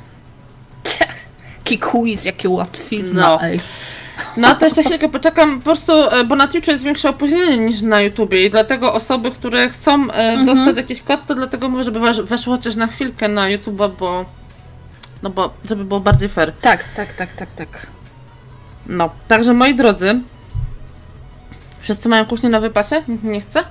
Jaki quiz, jakie łatwizna, No. ej. No to jeszcze chwilkę poczekam, po prostu, e, bo na Twitchu jest większe opóźnienie niż na YouTubie i dlatego osoby, które chcą e, Mhm. dostać jakiś kod, to dlatego mówię, żeby wesz- weszło chociaż na chwilkę na YouTube'a, bo... No bo, żeby było bardziej fair. Tak, tak, tak, tak, tak. No, także moi drodzy, wszyscy mają kuchnię na wypasie? Nikt nie chce?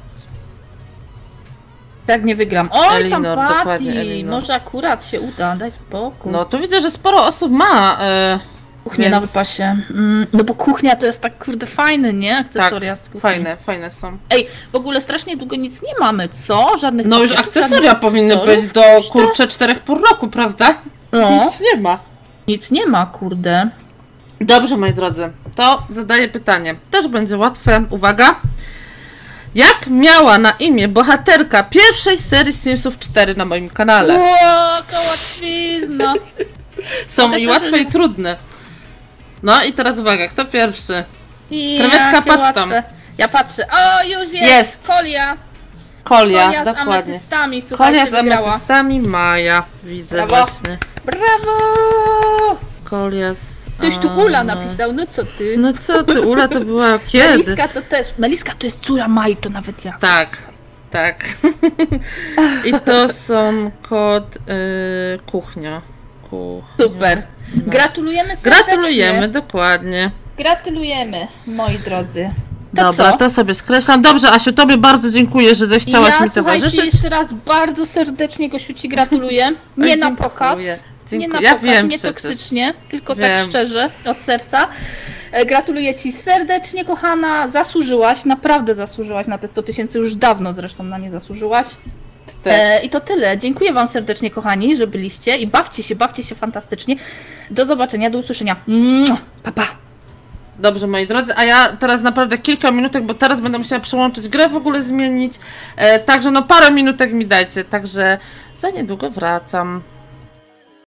Tak nie wygram. Oj, Elinor, tam dokładnie, Patty, Elinor. może akurat się uda, daj spokój. No, tu widzę, że sporo osób ma. E, Kuchnię więc- na wypasie. Mm, no bo kuchnia to jest tak kurde fajny, nie? Akcesoria z tak, kuchni. fajne, fajne są. Ej, w ogóle strasznie długo nic nie mamy, co? Żadnych No już pakietów, akcesoria żadnych powinny akcesoriów? być do kurczę czterech pół roku, prawda? No. Nic nie ma. Nic nie ma, kurde. Dobrze, moi drodzy, to zadaję pytanie. Też będzie łatwe. Uwaga. Jak miała na imię bohaterka pierwszej serii Simsów cztery na moim kanale? Ło, kołatwizna. Są ale i to- łatwe, i trudne. No i teraz uwaga, kto pierwszy? Jakie Krewetka, patrz tam. łatwe. Ja patrzę. O, już jest! Jest. Kolia! Kolia, Kolia z dokładnie. ametystami, słuchajcie, Kolia z wygrała. ametystami Maja. Widzę Brawo. właśnie. Brawo! Kolia z... Ktoś tu a, Ula no. napisał, no co ty? No co ty, Ula to była kiedy? Meliska to też. Meliska to jest córa Mai, to nawet ja. Tak, tak. I to są kod y, kuchnia. Kuchnia. Super. Gratulujemy serdecznie. Gratulujemy, dokładnie. Gratulujemy, moi drodzy. To Dobra, co? to sobie skreślam. Dobrze, Asiu, tobie bardzo dziękuję, że zechciałaś ja, mi słuchajcie, towarzyszyć. jeszcze raz bardzo serdecznie, Gosiu, ci gratuluję. Nie Oj, na dziękuję. pokaz. Nie na Dziękuję. Ja pokaz, wiem nie przecież. toksycznie, tylko Wiem. tak szczerze, od serca. E, Gratuluję ci serdecznie, kochana. Zasłużyłaś, naprawdę zasłużyłaś na te sto tysięcy, już dawno zresztą na nie zasłużyłaś. Też. E, I to tyle. Dziękuję wam serdecznie, kochani, że byliście i bawcie się, bawcie się fantastycznie. Do zobaczenia, do usłyszenia. Mua, pa, pa. Dobrze, moi drodzy, a ja teraz naprawdę kilka minutek, bo teraz będę musiała przełączyć grę, w ogóle zmienić. E, także no parę minutek mi dajcie, także za niedługo wracam.